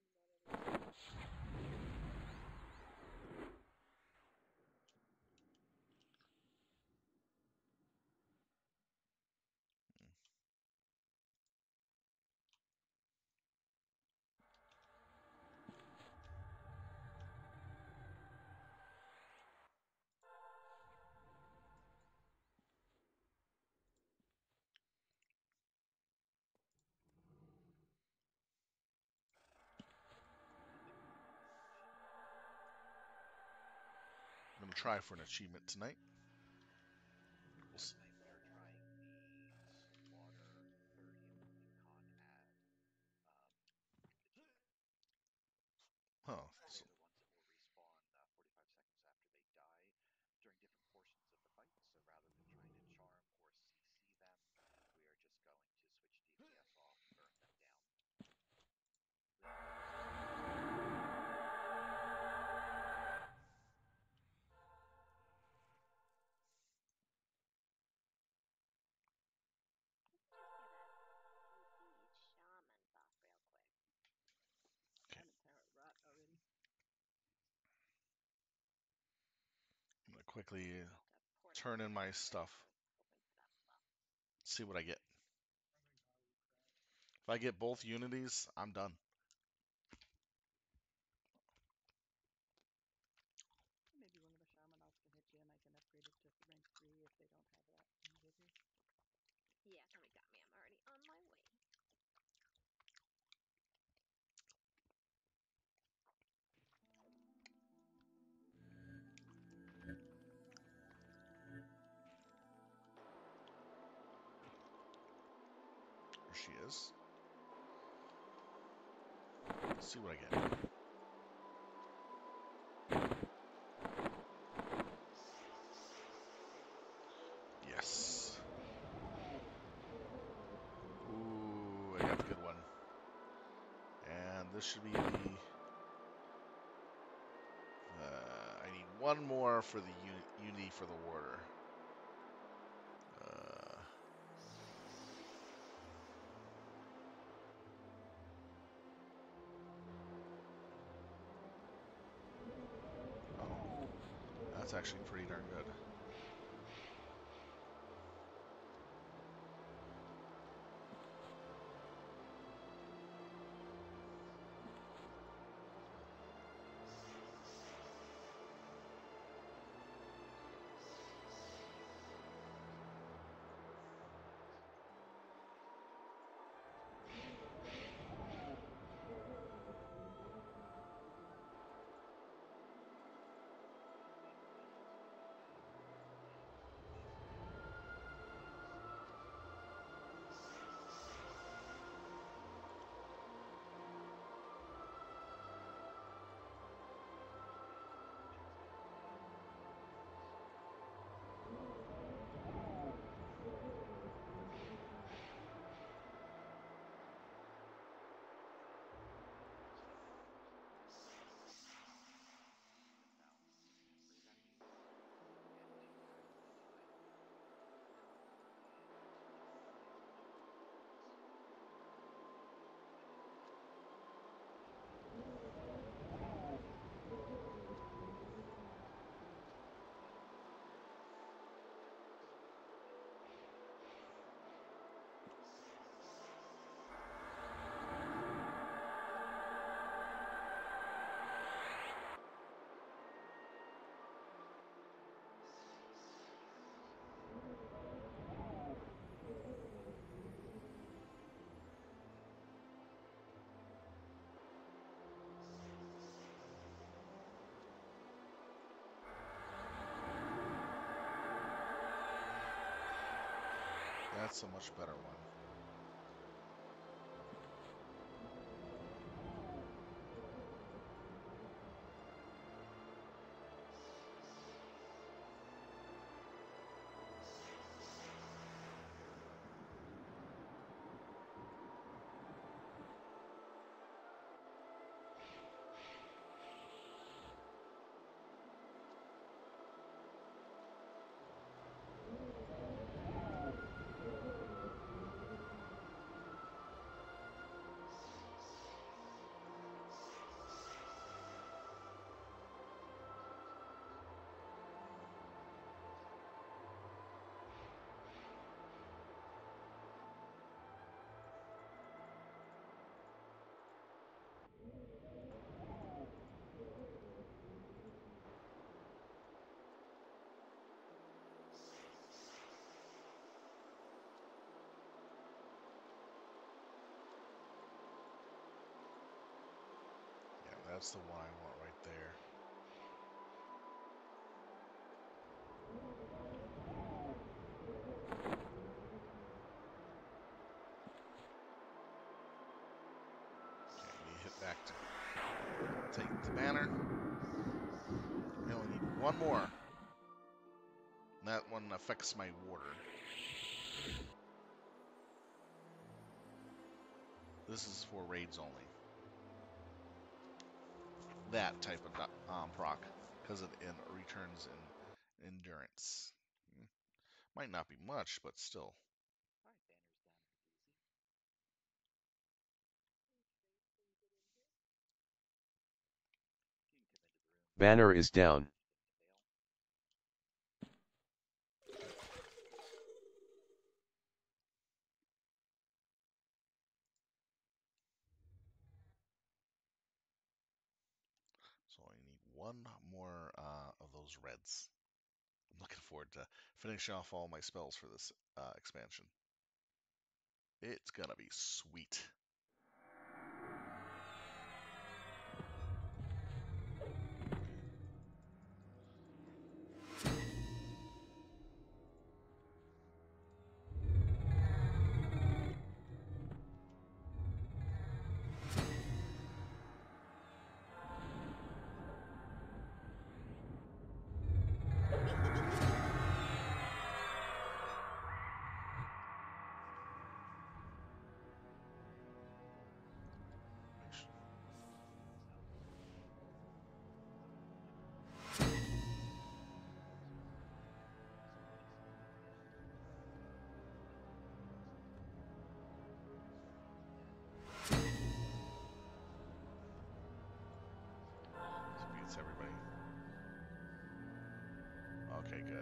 I'm gonna try for an achievement tonight. We'll see. Huh. So, okay. I'm gonna quickly turn in my stuff. See what I get. If I get both Unities, I'm done. Yeah, somebody got me. I'm already on my way. There she is. Let's see what I get. Yes. Ooh, I got the good one. And this should be the... Uh, I need one more for the uni Unity for the Warder. Uh, oh, that's actually pretty darn good. that's a much better one. Yeah, that's the one I want right there. Okay, we hit back to take the banner. We only need one more. That one affects my warder. This is for raids only. That type of um, proc, because it in, returns in endurance. Might not be much, but still. Banner is down. So I need one more uh, of those reds. I'm looking forward to finishing off all my spells for this uh, expansion. It's gonna be sweet. Beats everybody. Okay, good.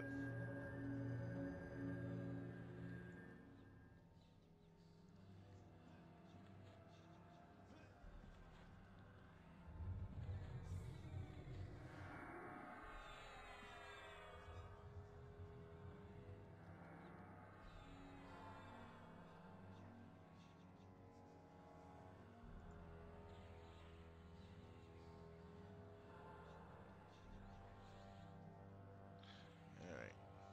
All right.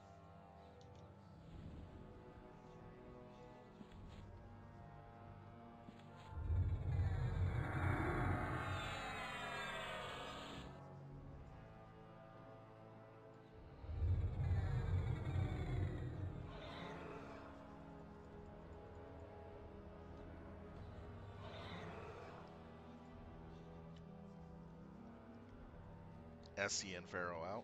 Essie and Pharaoh out.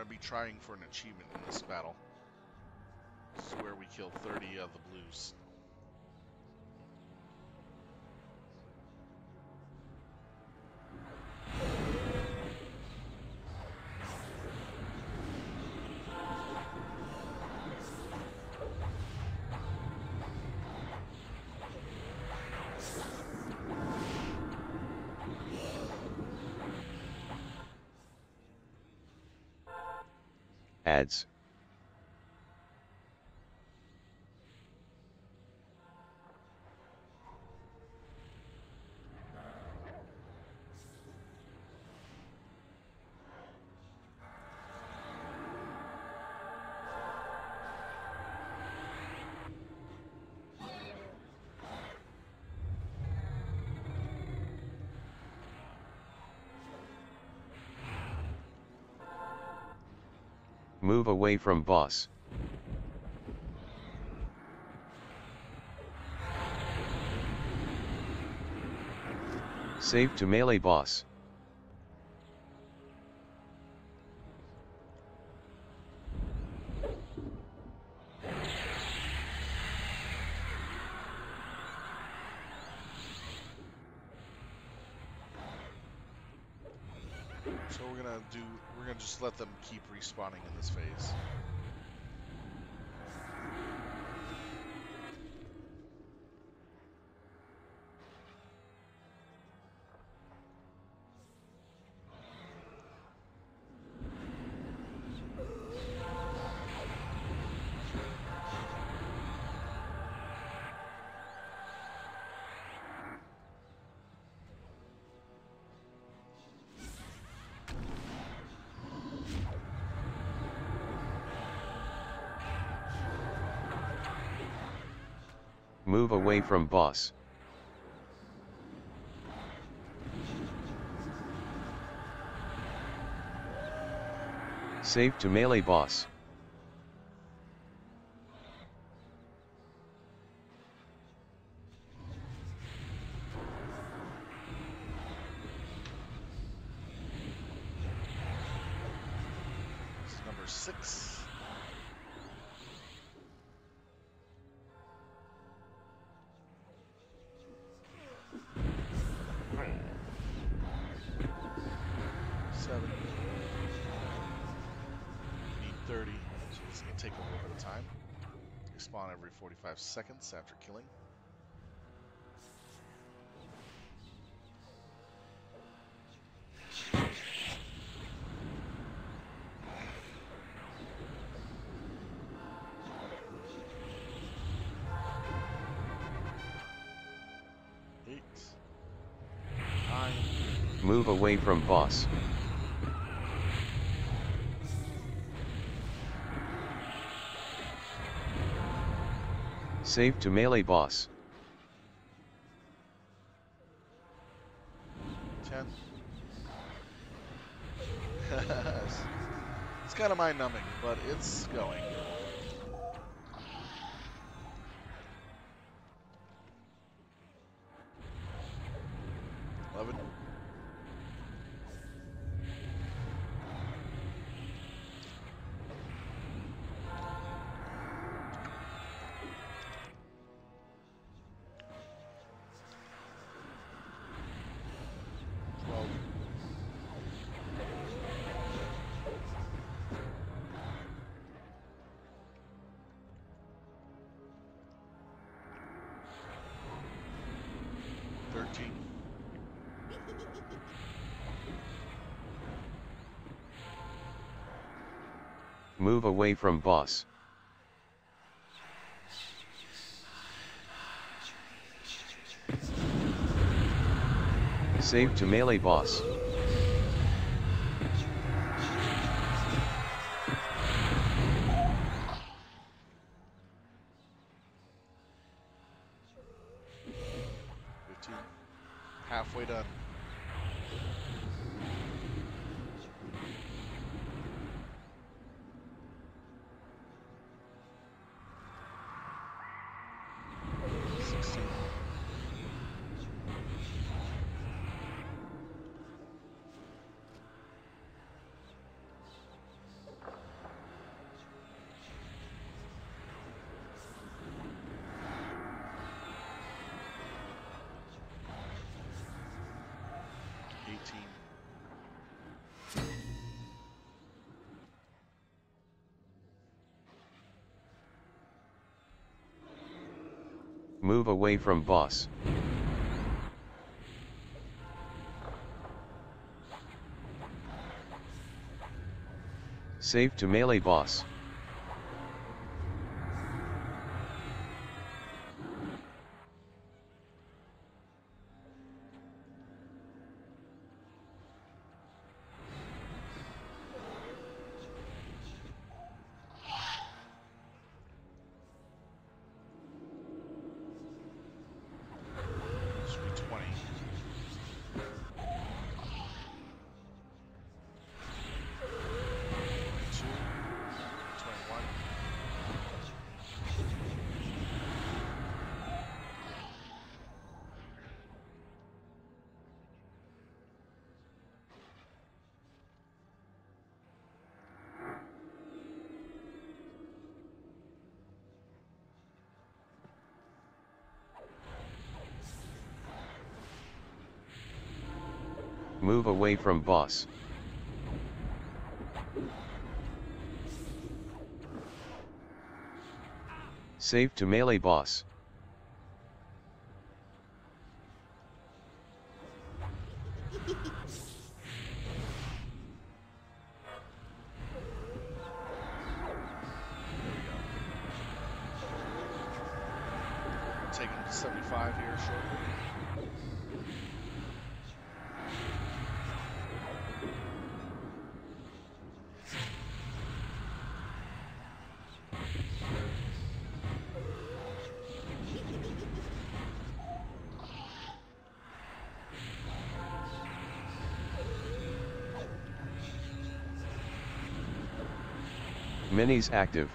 be trying for an achievement in this battle. This is where we kill thirty of the blues. Ads. Move away from boss. Save to melee boss. So we're gonna do, we're gonna just let them keep respawning in this phase. Move away from boss. Save to melee boss. This is number six. Seven. We need thirty, so this is gonna take a little bit of time. They spawn every forty-five seconds after killing. Eight. Nine. Move away from boss. Save to melee boss. Ten. It's kind of mind-numbing, but it's going. Eleven. Twelve. Thirteen. Move away from boss. Save to melee boss. Fifteen. Halfway done. Sixteen. Move away from boss. Save to melee boss. Should be twenty. twenty-two. twenty-one. Move away from boss. Save to melee boss. Taking him to seventy-five here shortly. Minis active.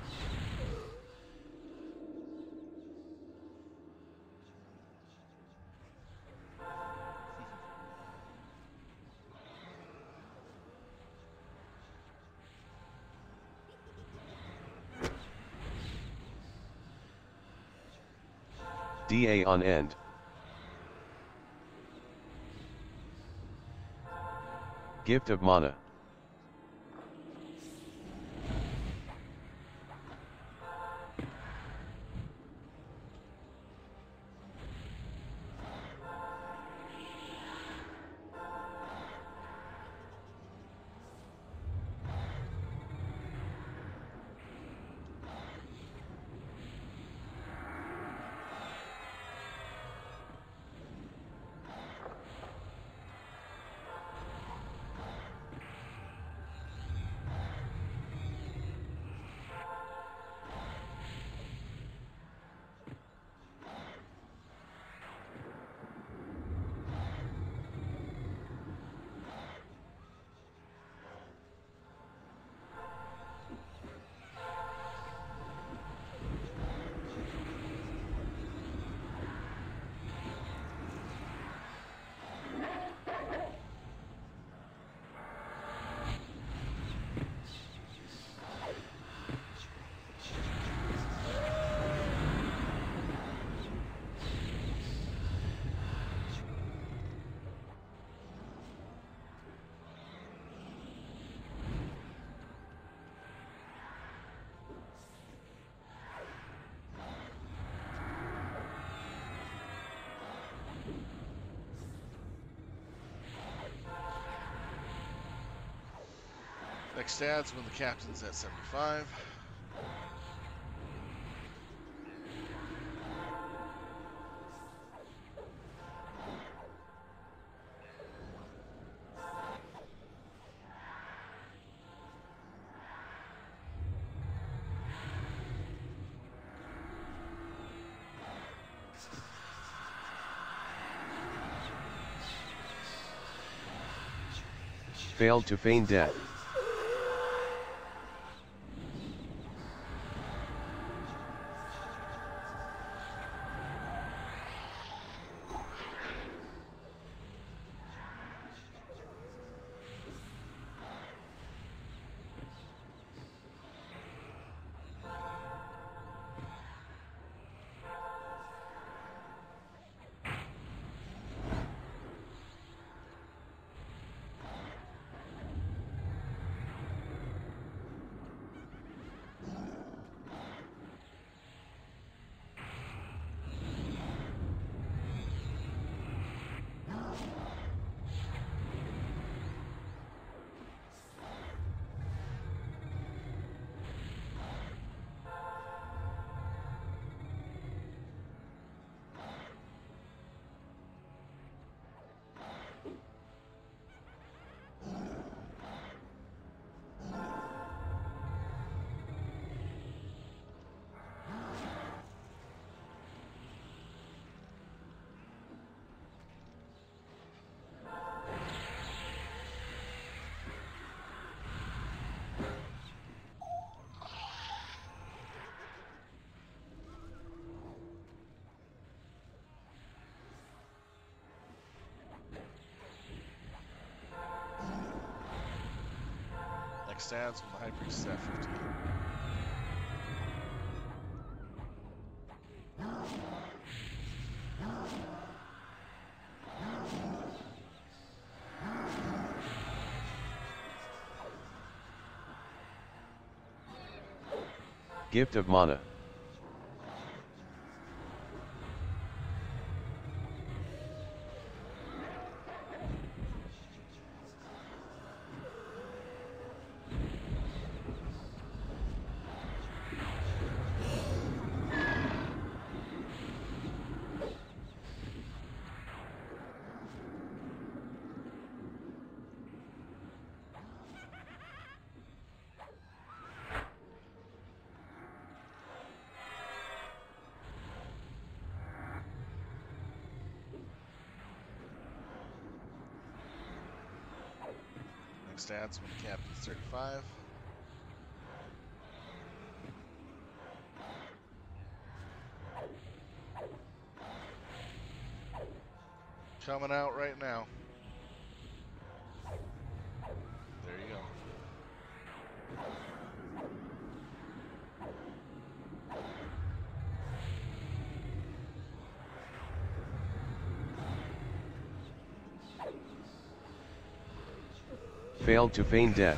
D A on end. Gift of mana. Next stats when the captain's at seventy-five. Failed to feign death. Next stats when the High Priest is at fifty. Gift of Mana. Next stats when the captain is thirty-five. Coming out right now. There you go. Failed to feign death.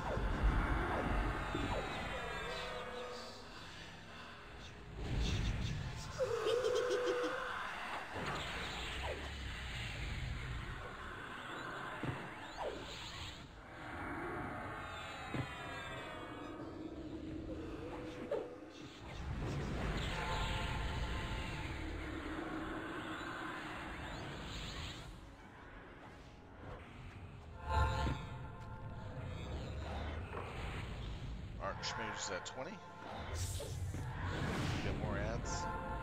Archmage is at twenty. Get more ads.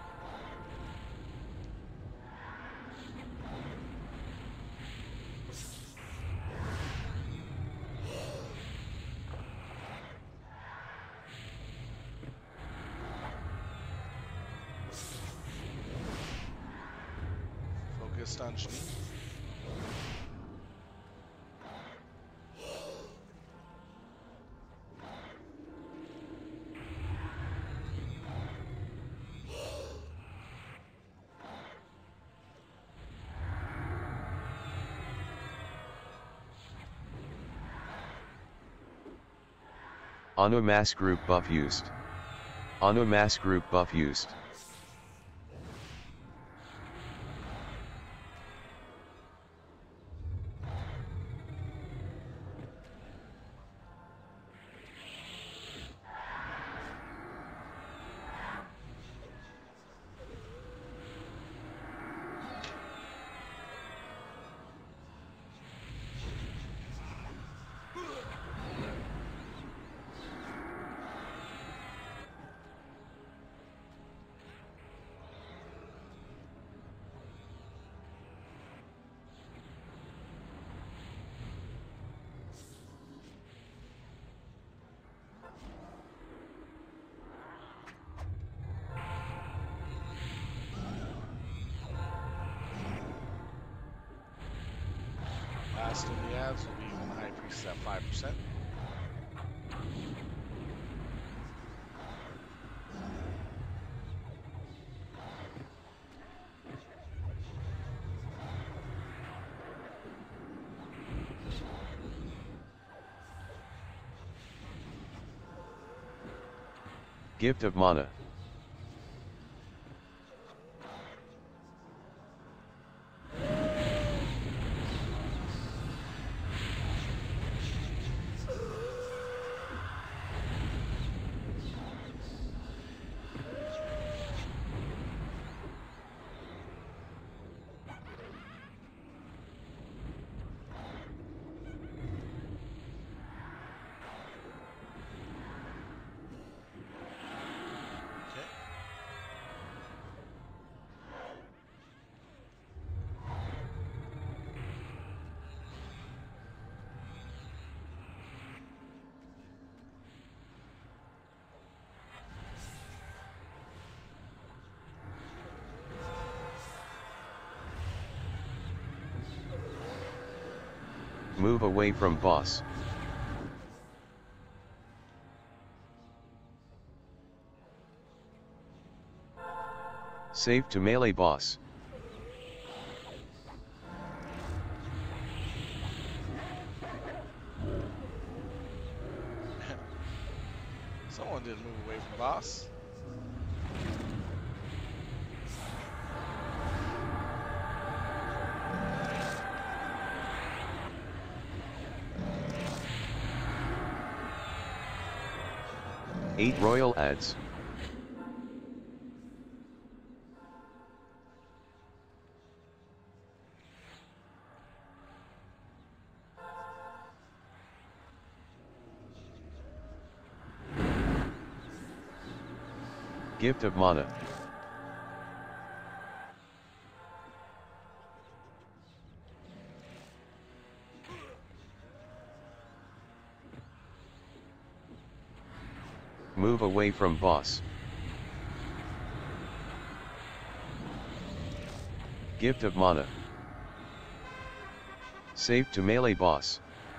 Focused on Janine. Ano mass group buff used. Ano mass group buff used. Last of the ads will be when the High Priest is at five percent. Gift of Mana. Move away from boss. Save to melee boss. Someone did move away from boss. eight royal ads. Gift of mana. Move away from boss. Gift of mana. Save to melee boss.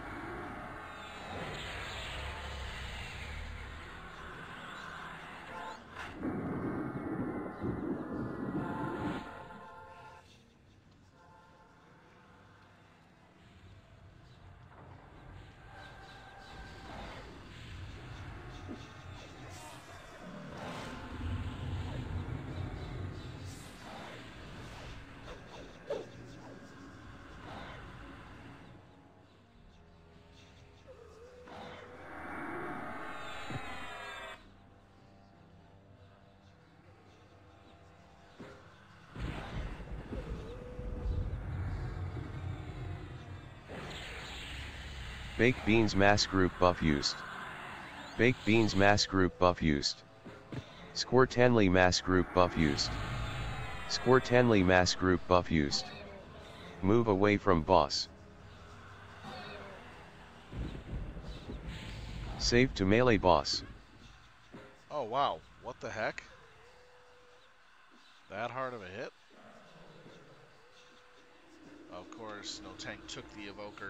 Baked Beans Mass Group buff used. Baked Beans Mass Group buff used. Squirtanley Mass Group buff used. Squirtanley Mass Group buff used. Move away from boss. Save to melee boss. Oh wow, what the heck? That hard of a hit? Of course, no tank took the evoker.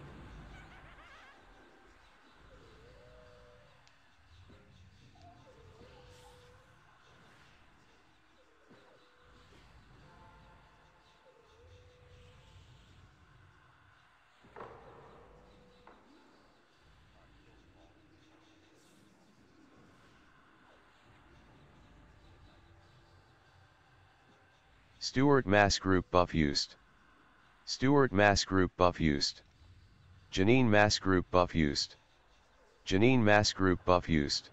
Stewart Mass Group buff used. Stewart Mass Group buff used. Janine Mass Group buff used. Janine Mass Group buff used.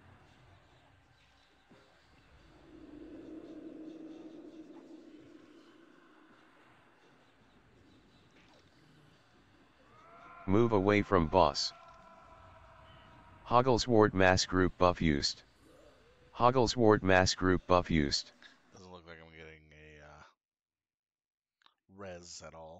Move away from boss. Hogglesward Mass Group buff used. Hogglesward Mass Group buff used. Doesn't look like I'm getting a uh, res at all.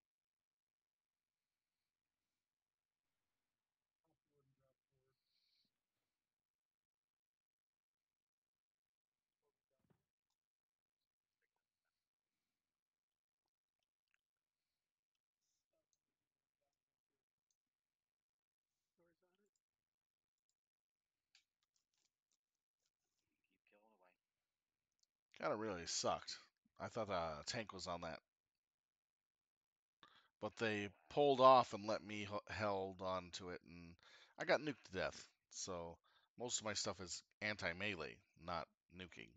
Kind of really sucked. I thought the tank was on that. But they pulled off and let me h- held on to it, and I got nuked to death. So most of my stuff is anti-melee, not nuking.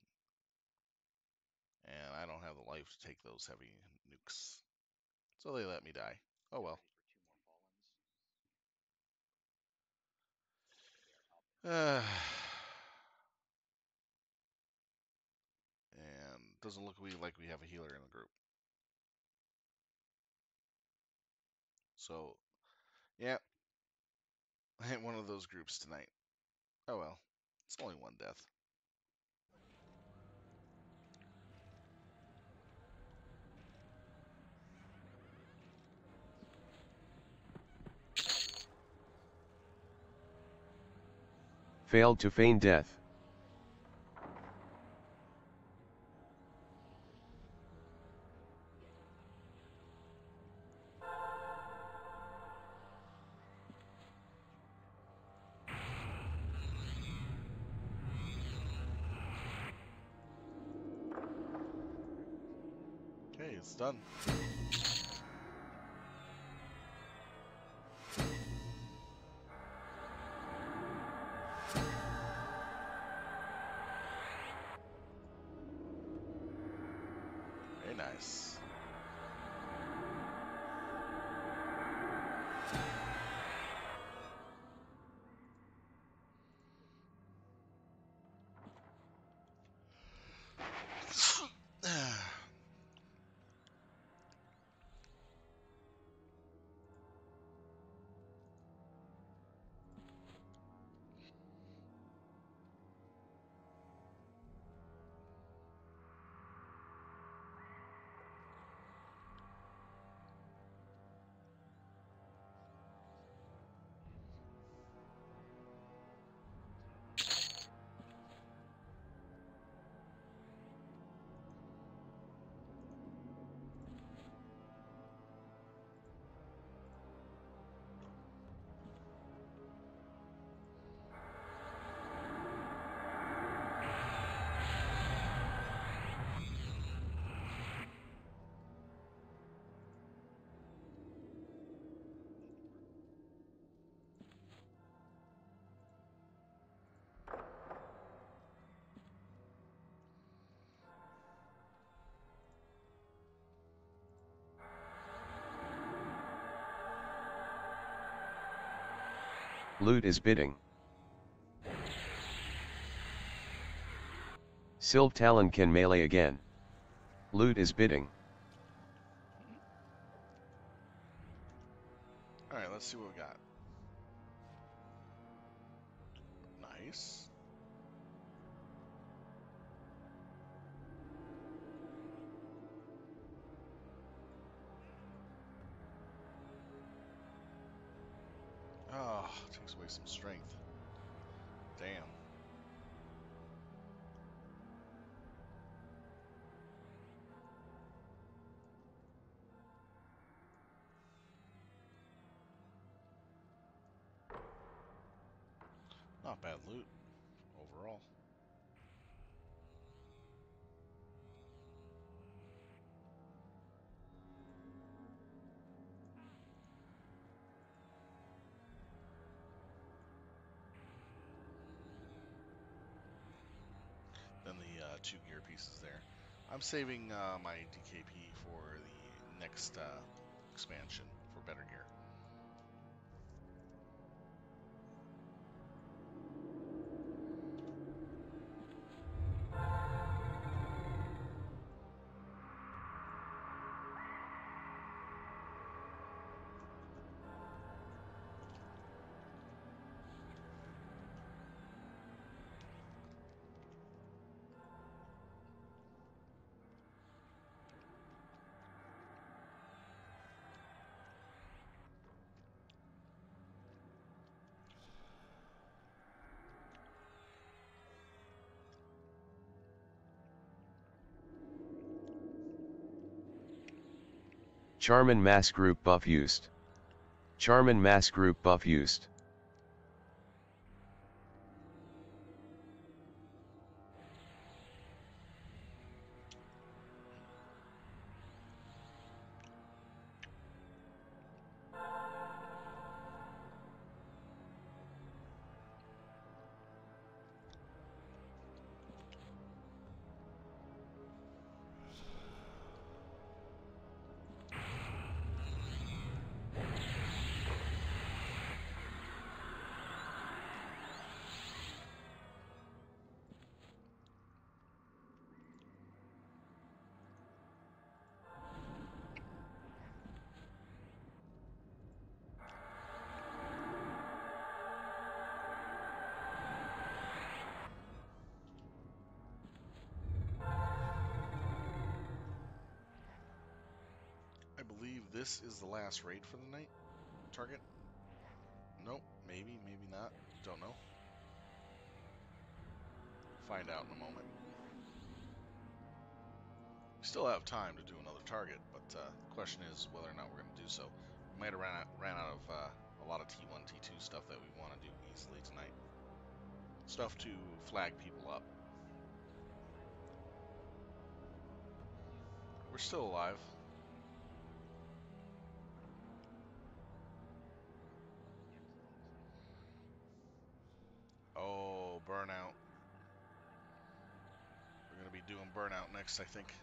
And I don't have the life to take those heavy nukes. So they let me die. Oh well. Uh, and doesn't look we like we have a healer in the group. So, yeah, I hit one of those groups tonight. Oh well, it's only one death. Failed to feign death. it's done. Very nice. Loot is bidding. Sylve Talon can melee again. Loot is bidding. Alright, let's see what we got. Nice. Oh, takes away some strength. Damn. Not bad loot overall. Then the uh, two gear pieces there. I'm saving uh, my D K P for the next uh, expansion for better gear. Charmin Mass Group buff used. Charmin Mass Group buff used. I believe this is the last raid for the night. Target? Nope. Maybe, maybe not. Don't know. Find out in a moment. We still have time to do another target, but uh, the question is whether or not we're going to do so. We might have ran out, ran out of uh, a lot of T one, T two stuff that we want to do easily tonight. Stuff to flag people up. We're still alive. Oh, burnout. We're going to be doing burnout next, I think.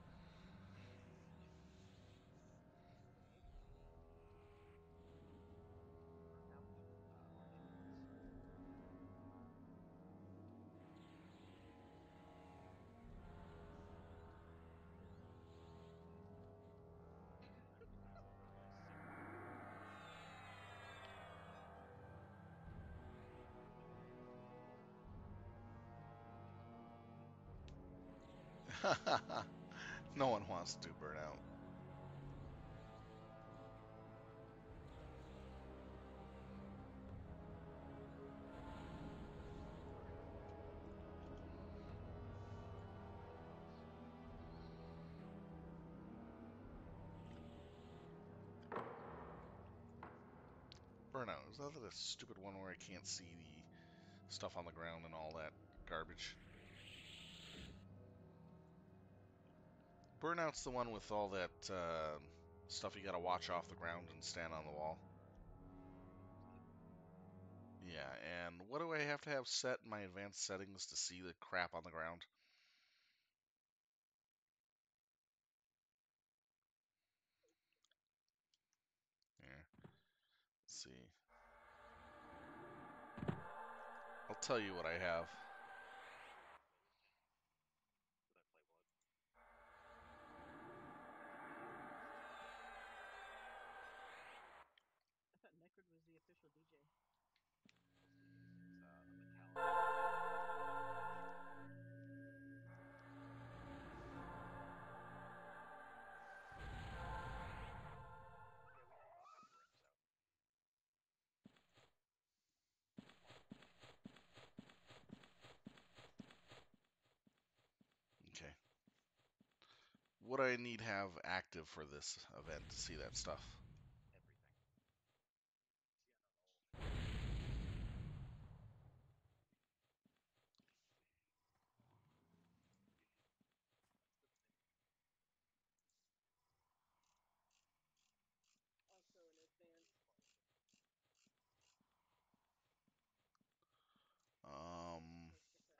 No one wants to do burnout. Burnout. Is that the stupid one where I can't see the stuff on the ground and all that garbage? Burnout's the one with all that uh, stuff you gotta watch off the ground and stand on the wall. Yeah, and what do I have to have set in my advanced settings to see the crap on the ground? Here, let's see. I'll tell you what I have. I thought Necrid was the official D J. Okay. What do I need to have active for this event to see that stuff? Also in advance. Um,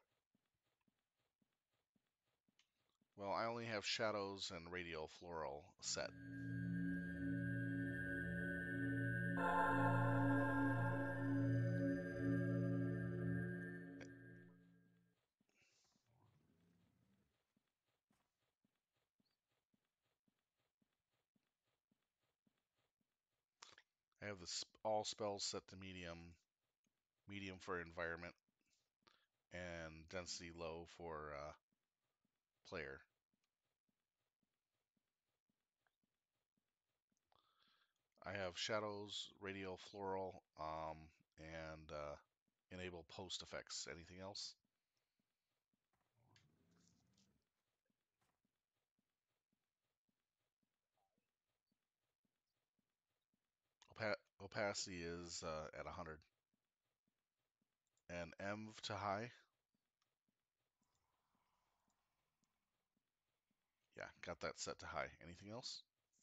well, I only have shadows and radial floral set. I have the sp all spells set to medium, medium for environment, and density low for uh, player. I have shadows, radial floral, um, and uh, enable post effects. Anything else? Opa opacity is uh, at one hundred. And env to high. Yeah, got that set to high. Anything else?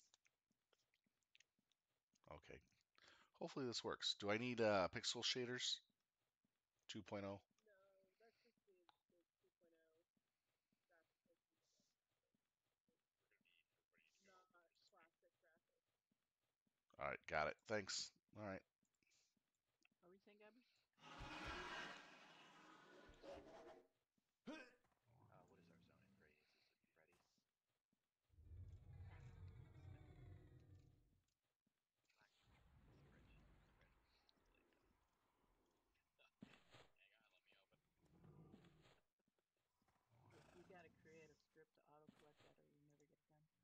Okay. Hopefully this works. Do I need uh, pixel shaders? two point oh? No, that's just the, the two point oh graphics. Not classic graphics. All right, got it. Thanks. All right. What were you saying, Gabbers? You gotta create a script to auto collect that or you never get it done.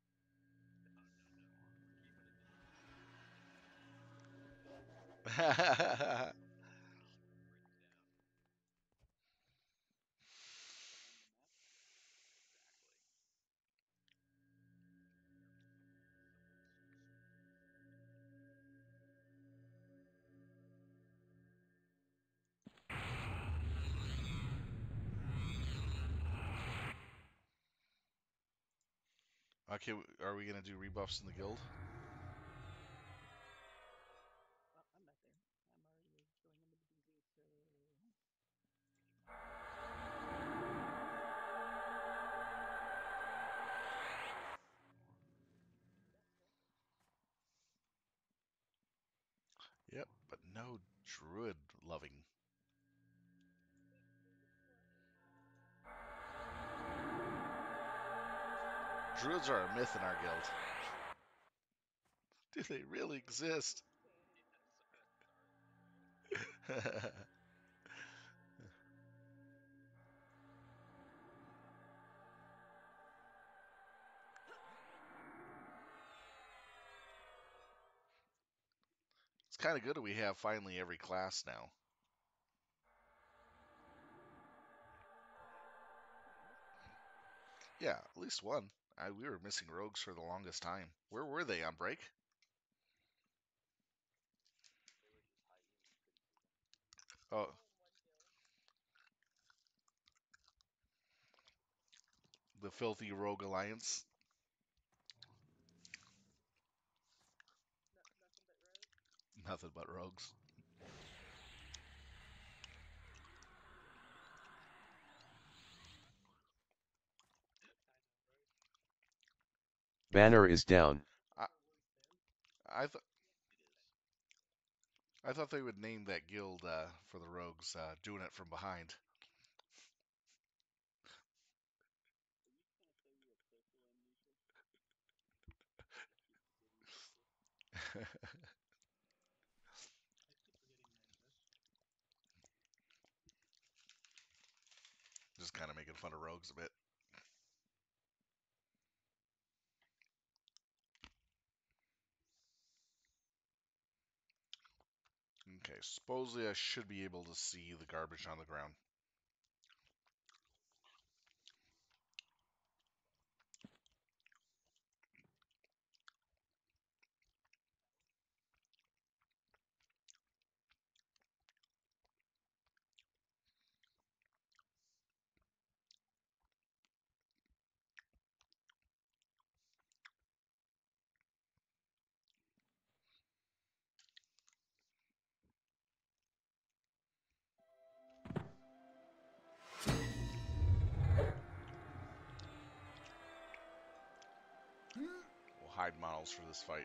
Okay, are we gonna do rebuffs in the guild? Well, I'm not there. I'm already going into the B Z, so Yep, but no druid loving. Druids are a myth in our guild. Do they really exist? It's kind of good that we have finally every class now. Yeah, at least one. I, we were missing rogues for the longest time. Where were they on break? Oh, the Filthy Rogue Alliance. No, nothing Nothing but roads. but rogues. Banner is down. I I, th- I thought they would name that guild uh, for the rogues, uh, doing it from behind. Just kind of making fun of rogues a bit. Okay, supposedly I should be able to see the garbage on the ground. We'll hide models for this fight.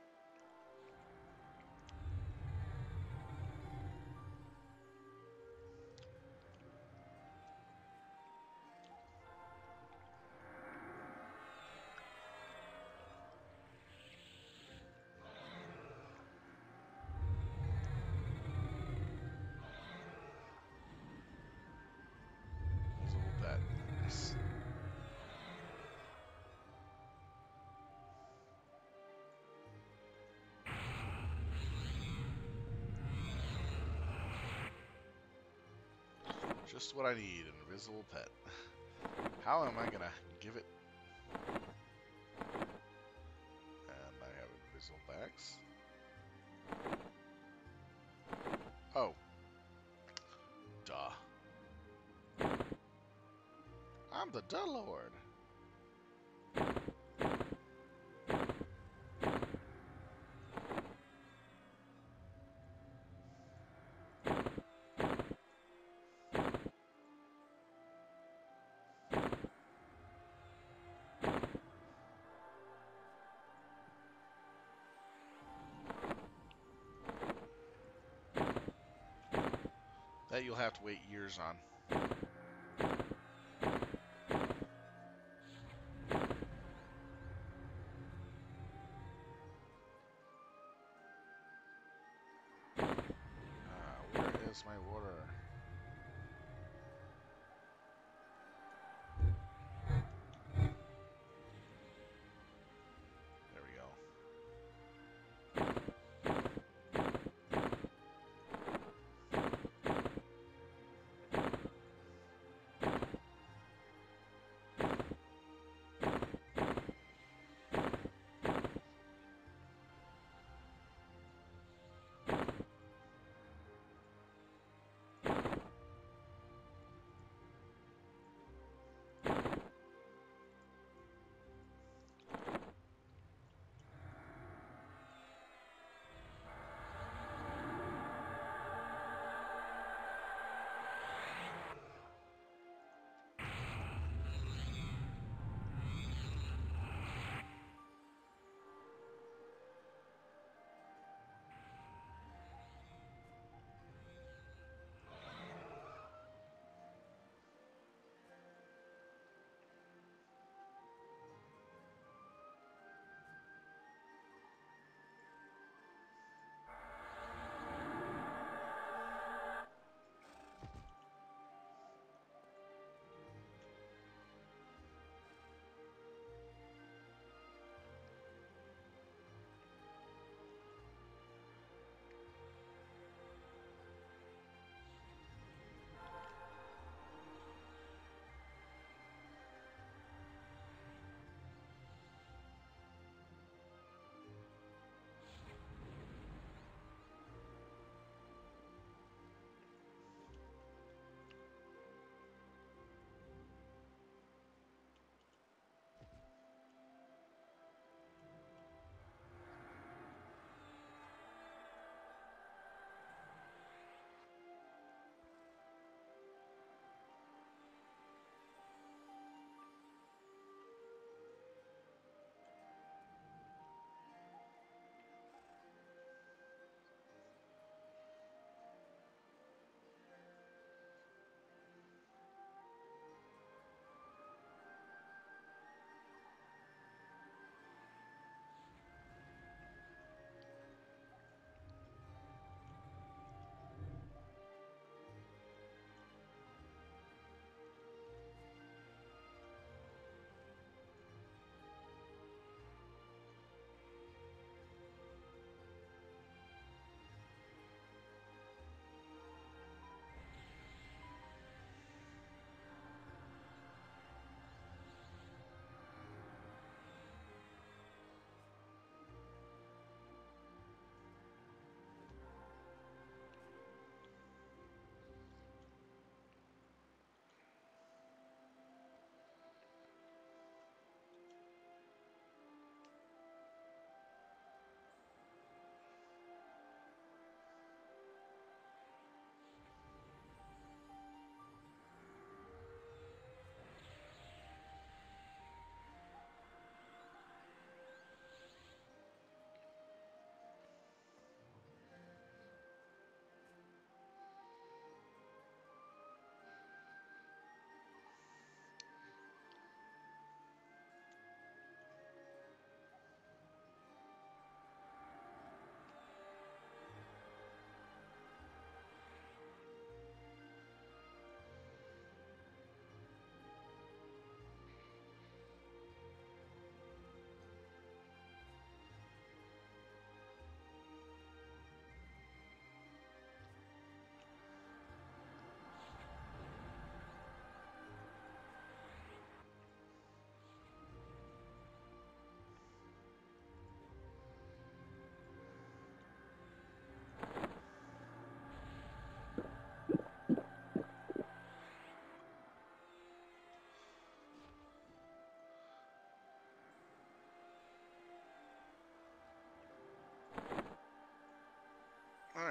Invisible pet. Nice. Just what I need, an invisible pet. How am I gonna give it? And I have invisible bags. Oh. Duh. I'm the Duh Lord. That you'll have to wait years on. Uh, where is my water? There we go.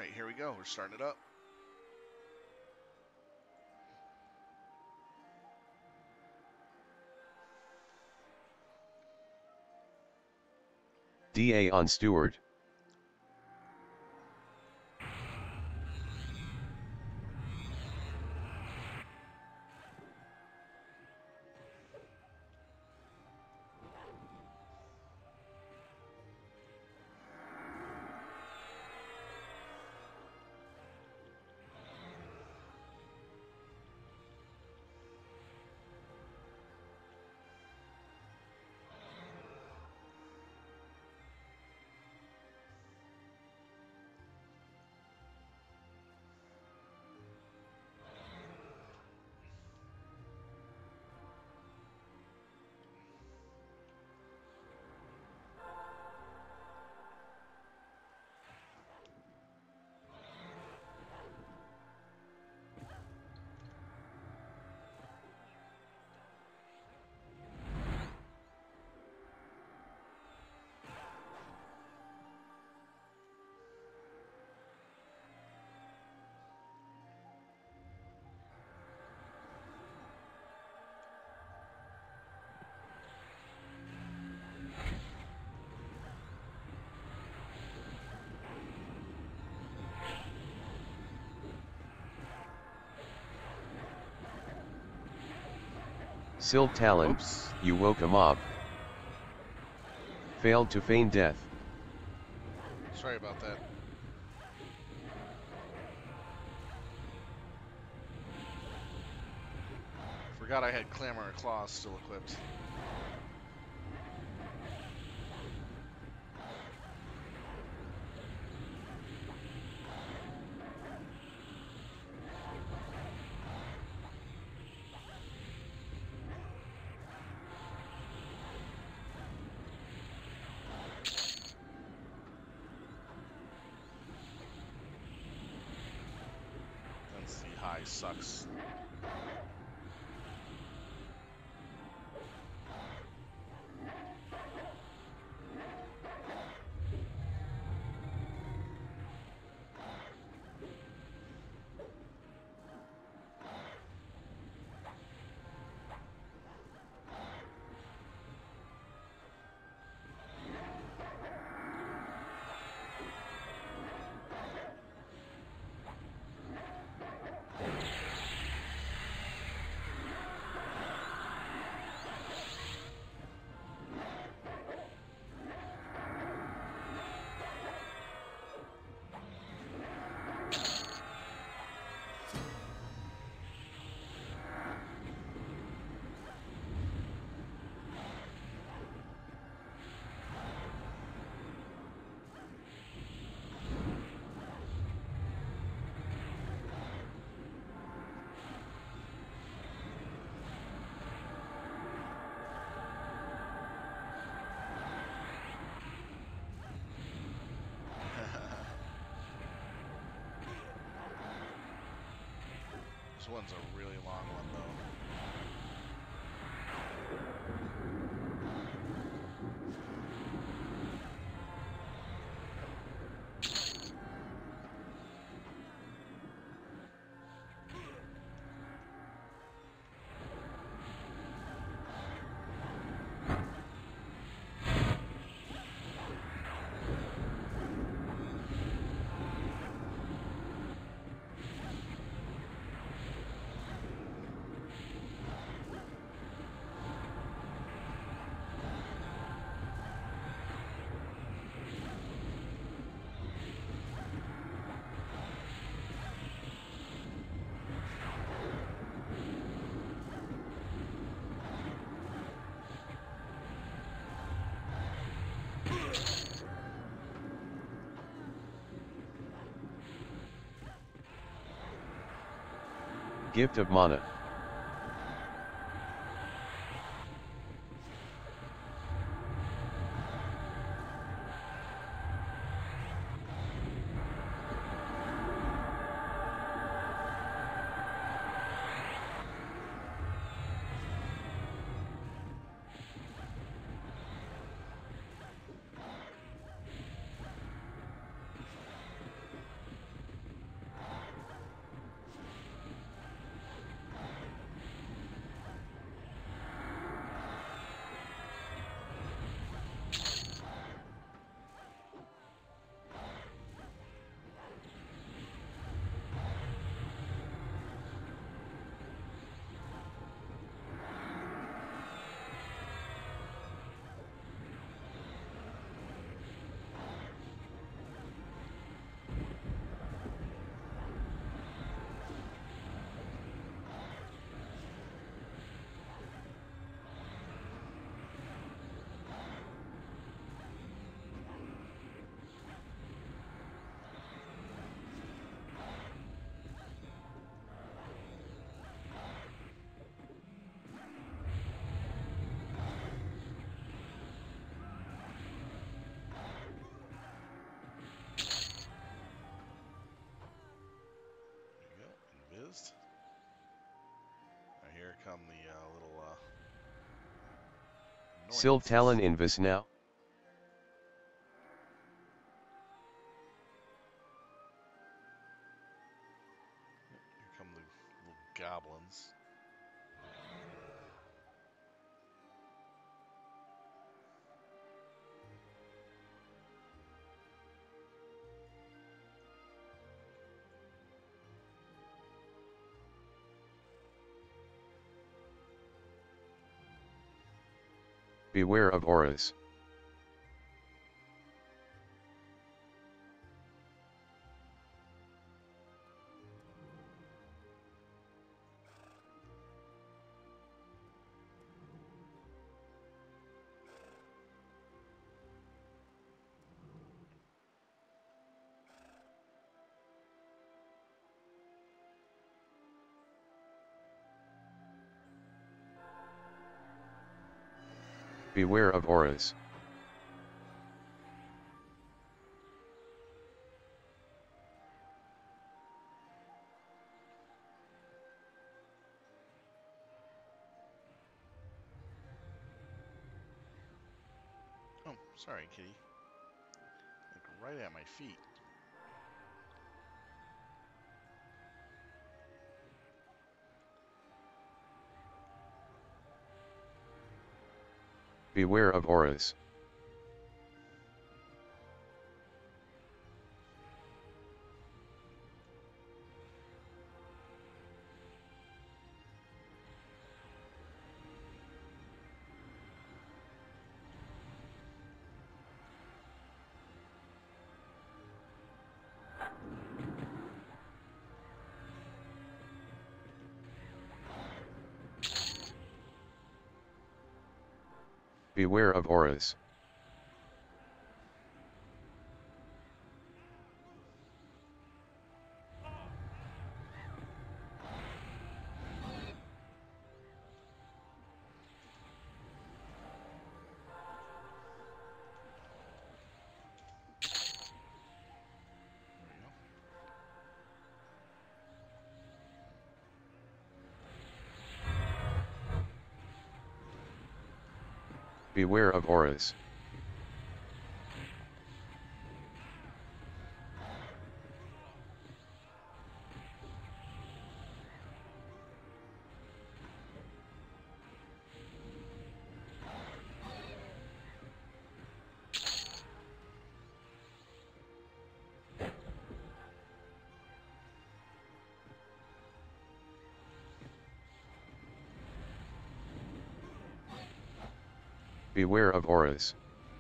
Alright, here we go. We're starting it up. D A on Stewart. Silt Talon, Oops. you woke a mob. Failed to feign death. Sorry about that. Forgot I had Clamor and Claws still equipped. Density high sucks. This one's a really long one, though. Gift of Mana. fizzed. Now here come the uh, little uh, Sil annoyances. Talon Invis now. Here come the little goblins. Beware of auras. Beware of auras. Oh, sorry, kitty. Like right at my feet. Beware of auras. Beware of auras. There we go. Beware of auras. Beware of auras.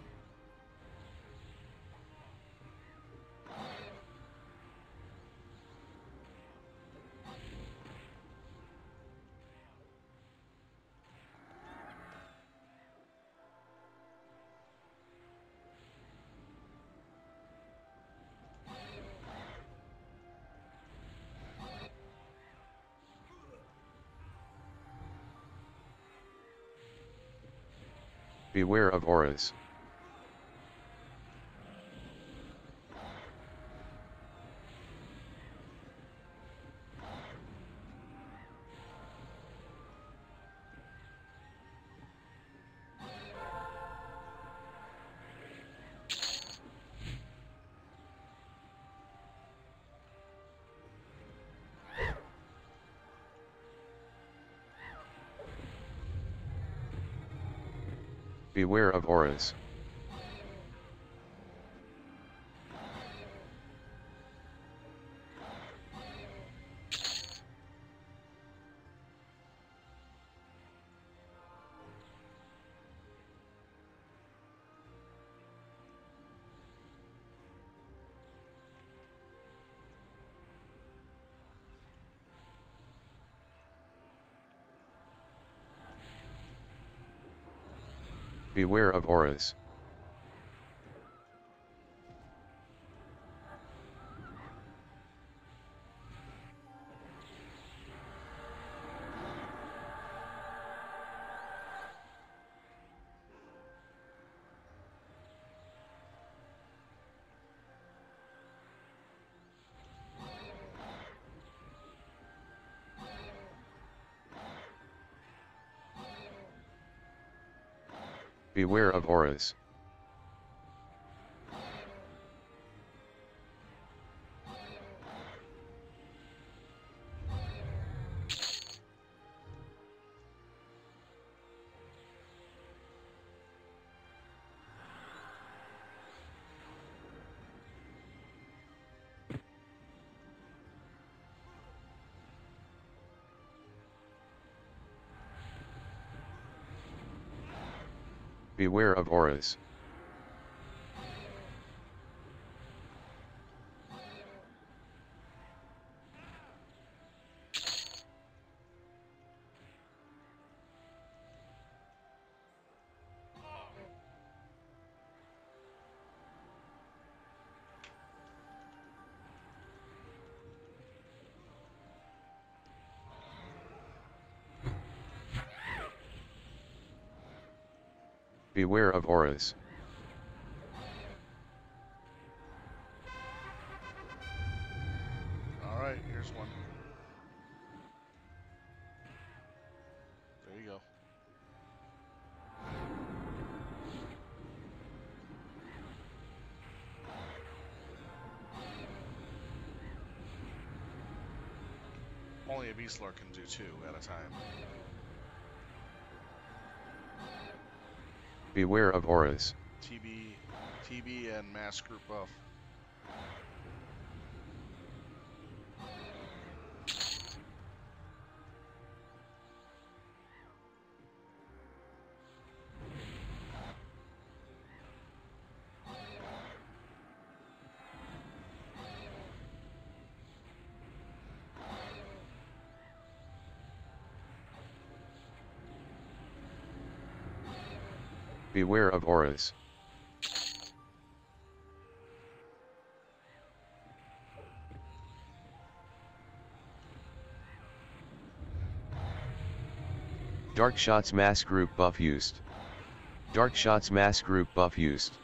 Beware of auras. Beware of auras. Beware of auras. Beware of auras. Beware of auras. Beware of auras. Alright, here's one. There you go. Only a Beastlar can do two at a time. Beware of auras. T B, T B and mass group buff. Beware of auras. Dark Shots mass group buff used. Dark Shots mass group buff used.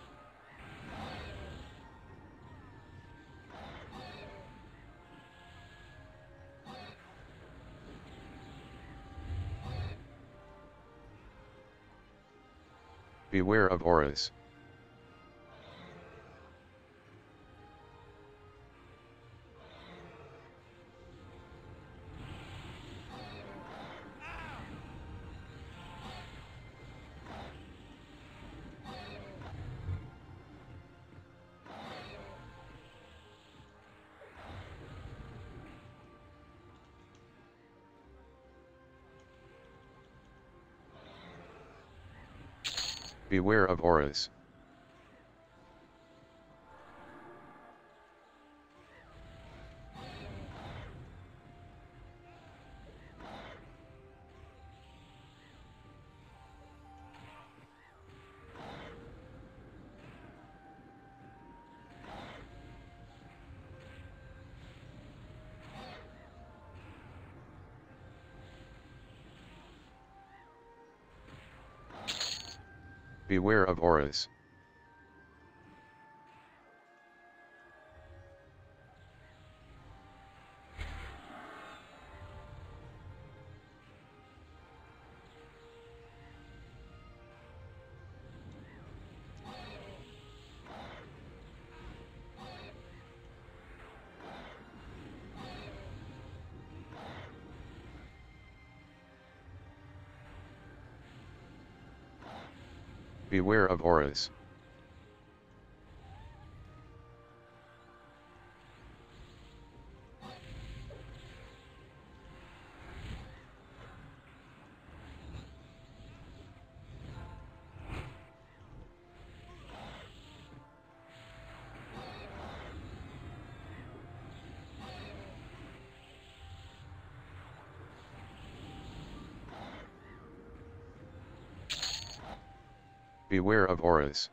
Beware of auras. Beware of auras. Beware of auras. Beware of auras. Beware of auras.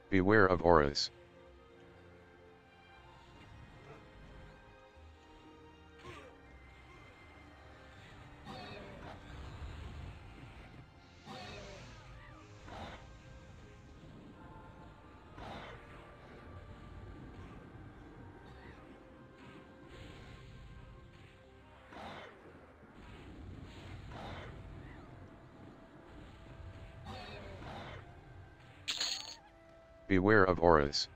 Beware of auras. Beware of auras.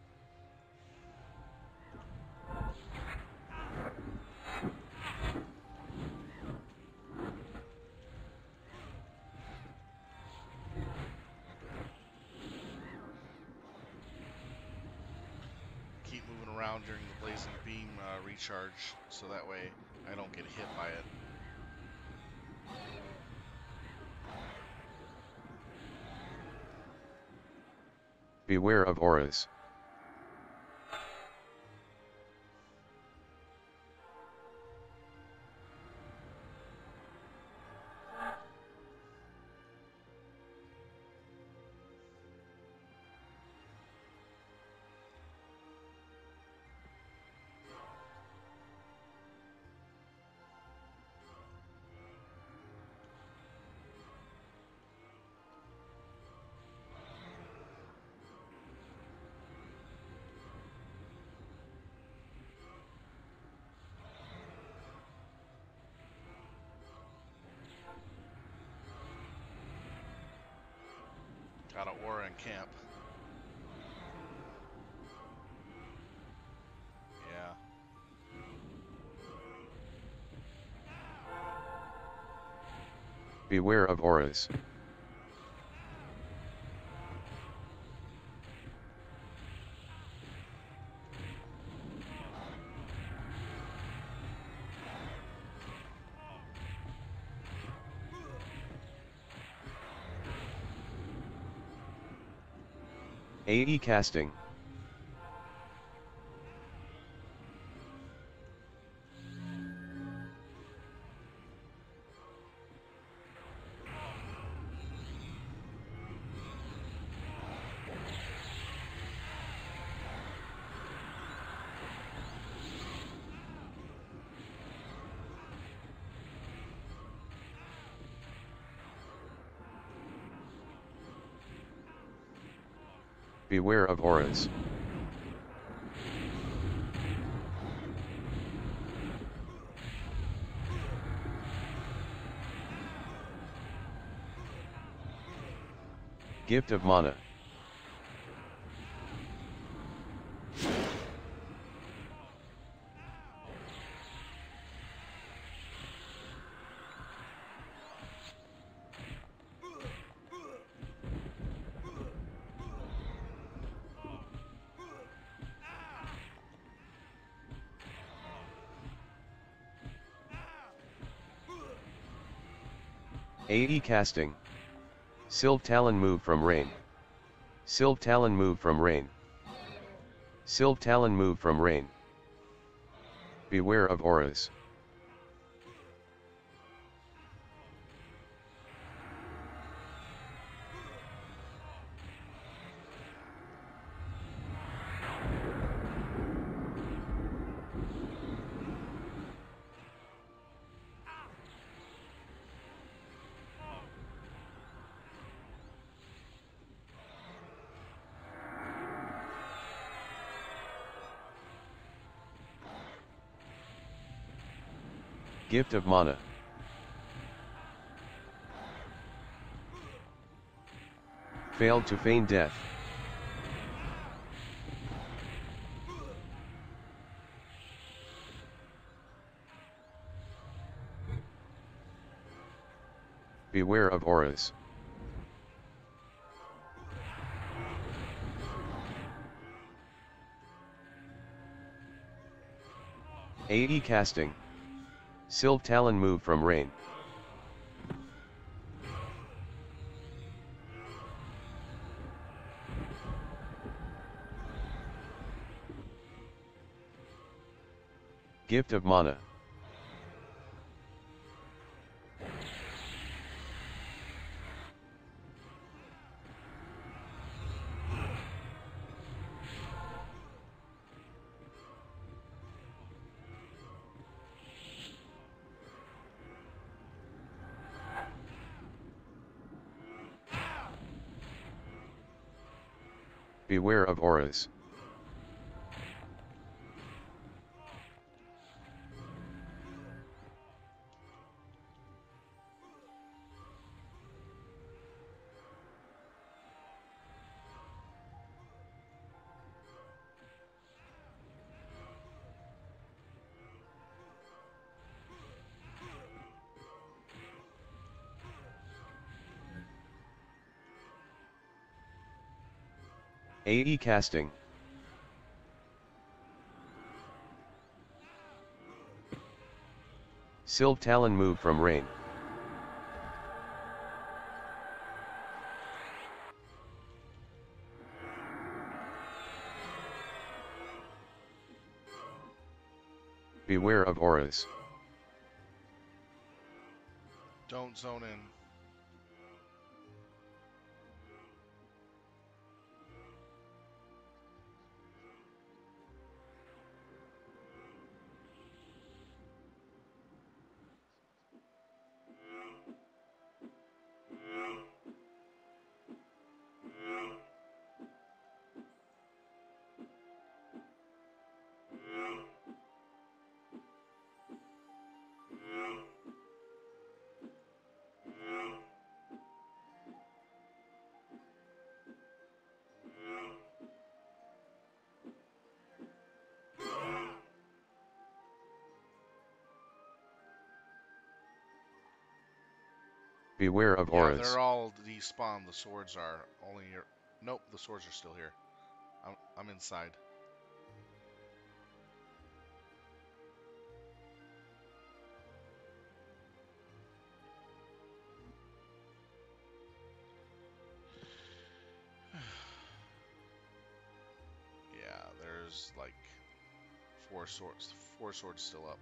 Keep moving around during the blazing beam uh, recharge, so that way I don't get hit by it. Beware of auras. Got an aura in camp. Yeah. Beware of auras. A E casting. Beware of auras. Gift of mana. A E casting. Sylve Talon move from rain. Sylve Talon move from rain. Sylve Talon move from rain. Beware of auras. Gift of mana. Failed to feign death. Beware of auras. A E casting. Sylve Talon move from rain. Gift of mana. Beware of auras. A E casting. Sylve Talon move from rain. Beware of auras. Don't zone in. Beware of Yeah, auras. they're all despawned. The swords are only your. Nope, the swords are still here. I'm, I'm inside. Yeah, there's like four swords. Four swords still up.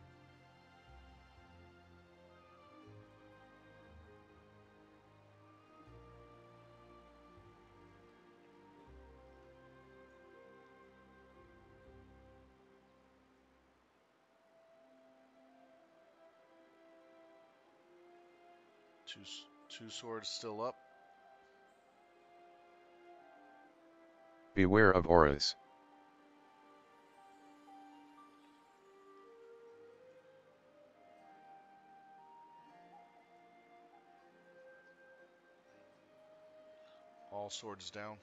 Two two swords still up. Beware of auras. All swords down.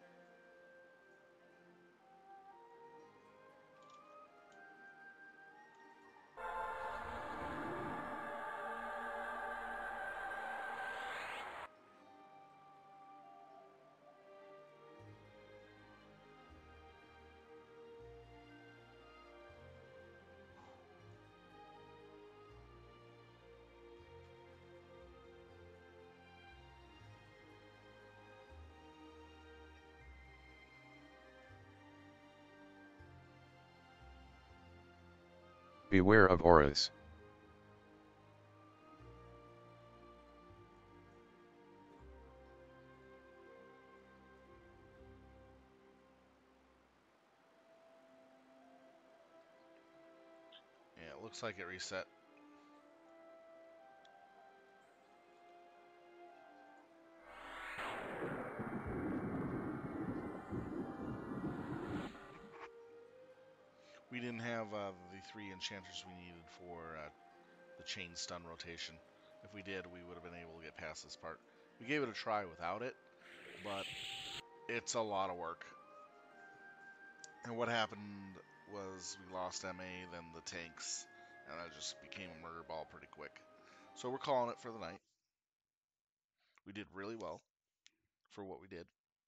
Beware of auras. Yeah, it looks like it reset. We didn't have uh, the three enchanters we needed for uh, the chain stun rotation. If we did, we would have been able to get past this part. We gave it a try without it, but it's a lot of work. And what happened was we lost M A, then the tanks, and I just became a murder ball pretty quick. So we're calling it for the night. We did really well for what we did.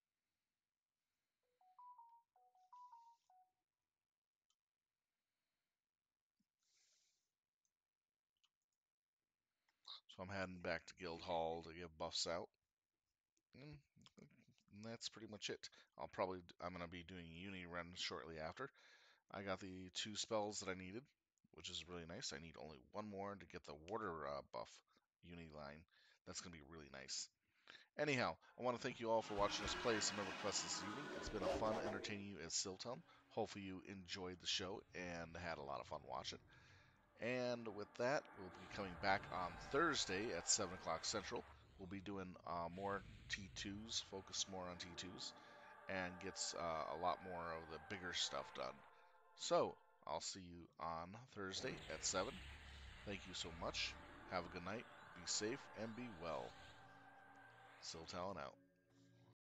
So I'm heading back to Guild Hall to give buffs out. And that's pretty much it. I'll probably, I'm going to be doing a uni run shortly after. I got the two spells that I needed, which is really nice. I need only one more to get the water uh, buff uni line. That's going to be really nice. Anyhow, I want to thank you all for watching us play some EverQuest this evening. It's been a fun entertaining you as Siltalon. Hopefully you enjoyed the show and had a lot of fun watching. And with that, we'll be coming back on Thursday at seven o'clock Central. We'll be doing uh, more T twos, focused more on T twos. and gets uh, a lot more of the bigger stuff done. So, I'll see you on Thursday at seven. Thank you so much. Have a good night. Be safe and be well. Siltalon out.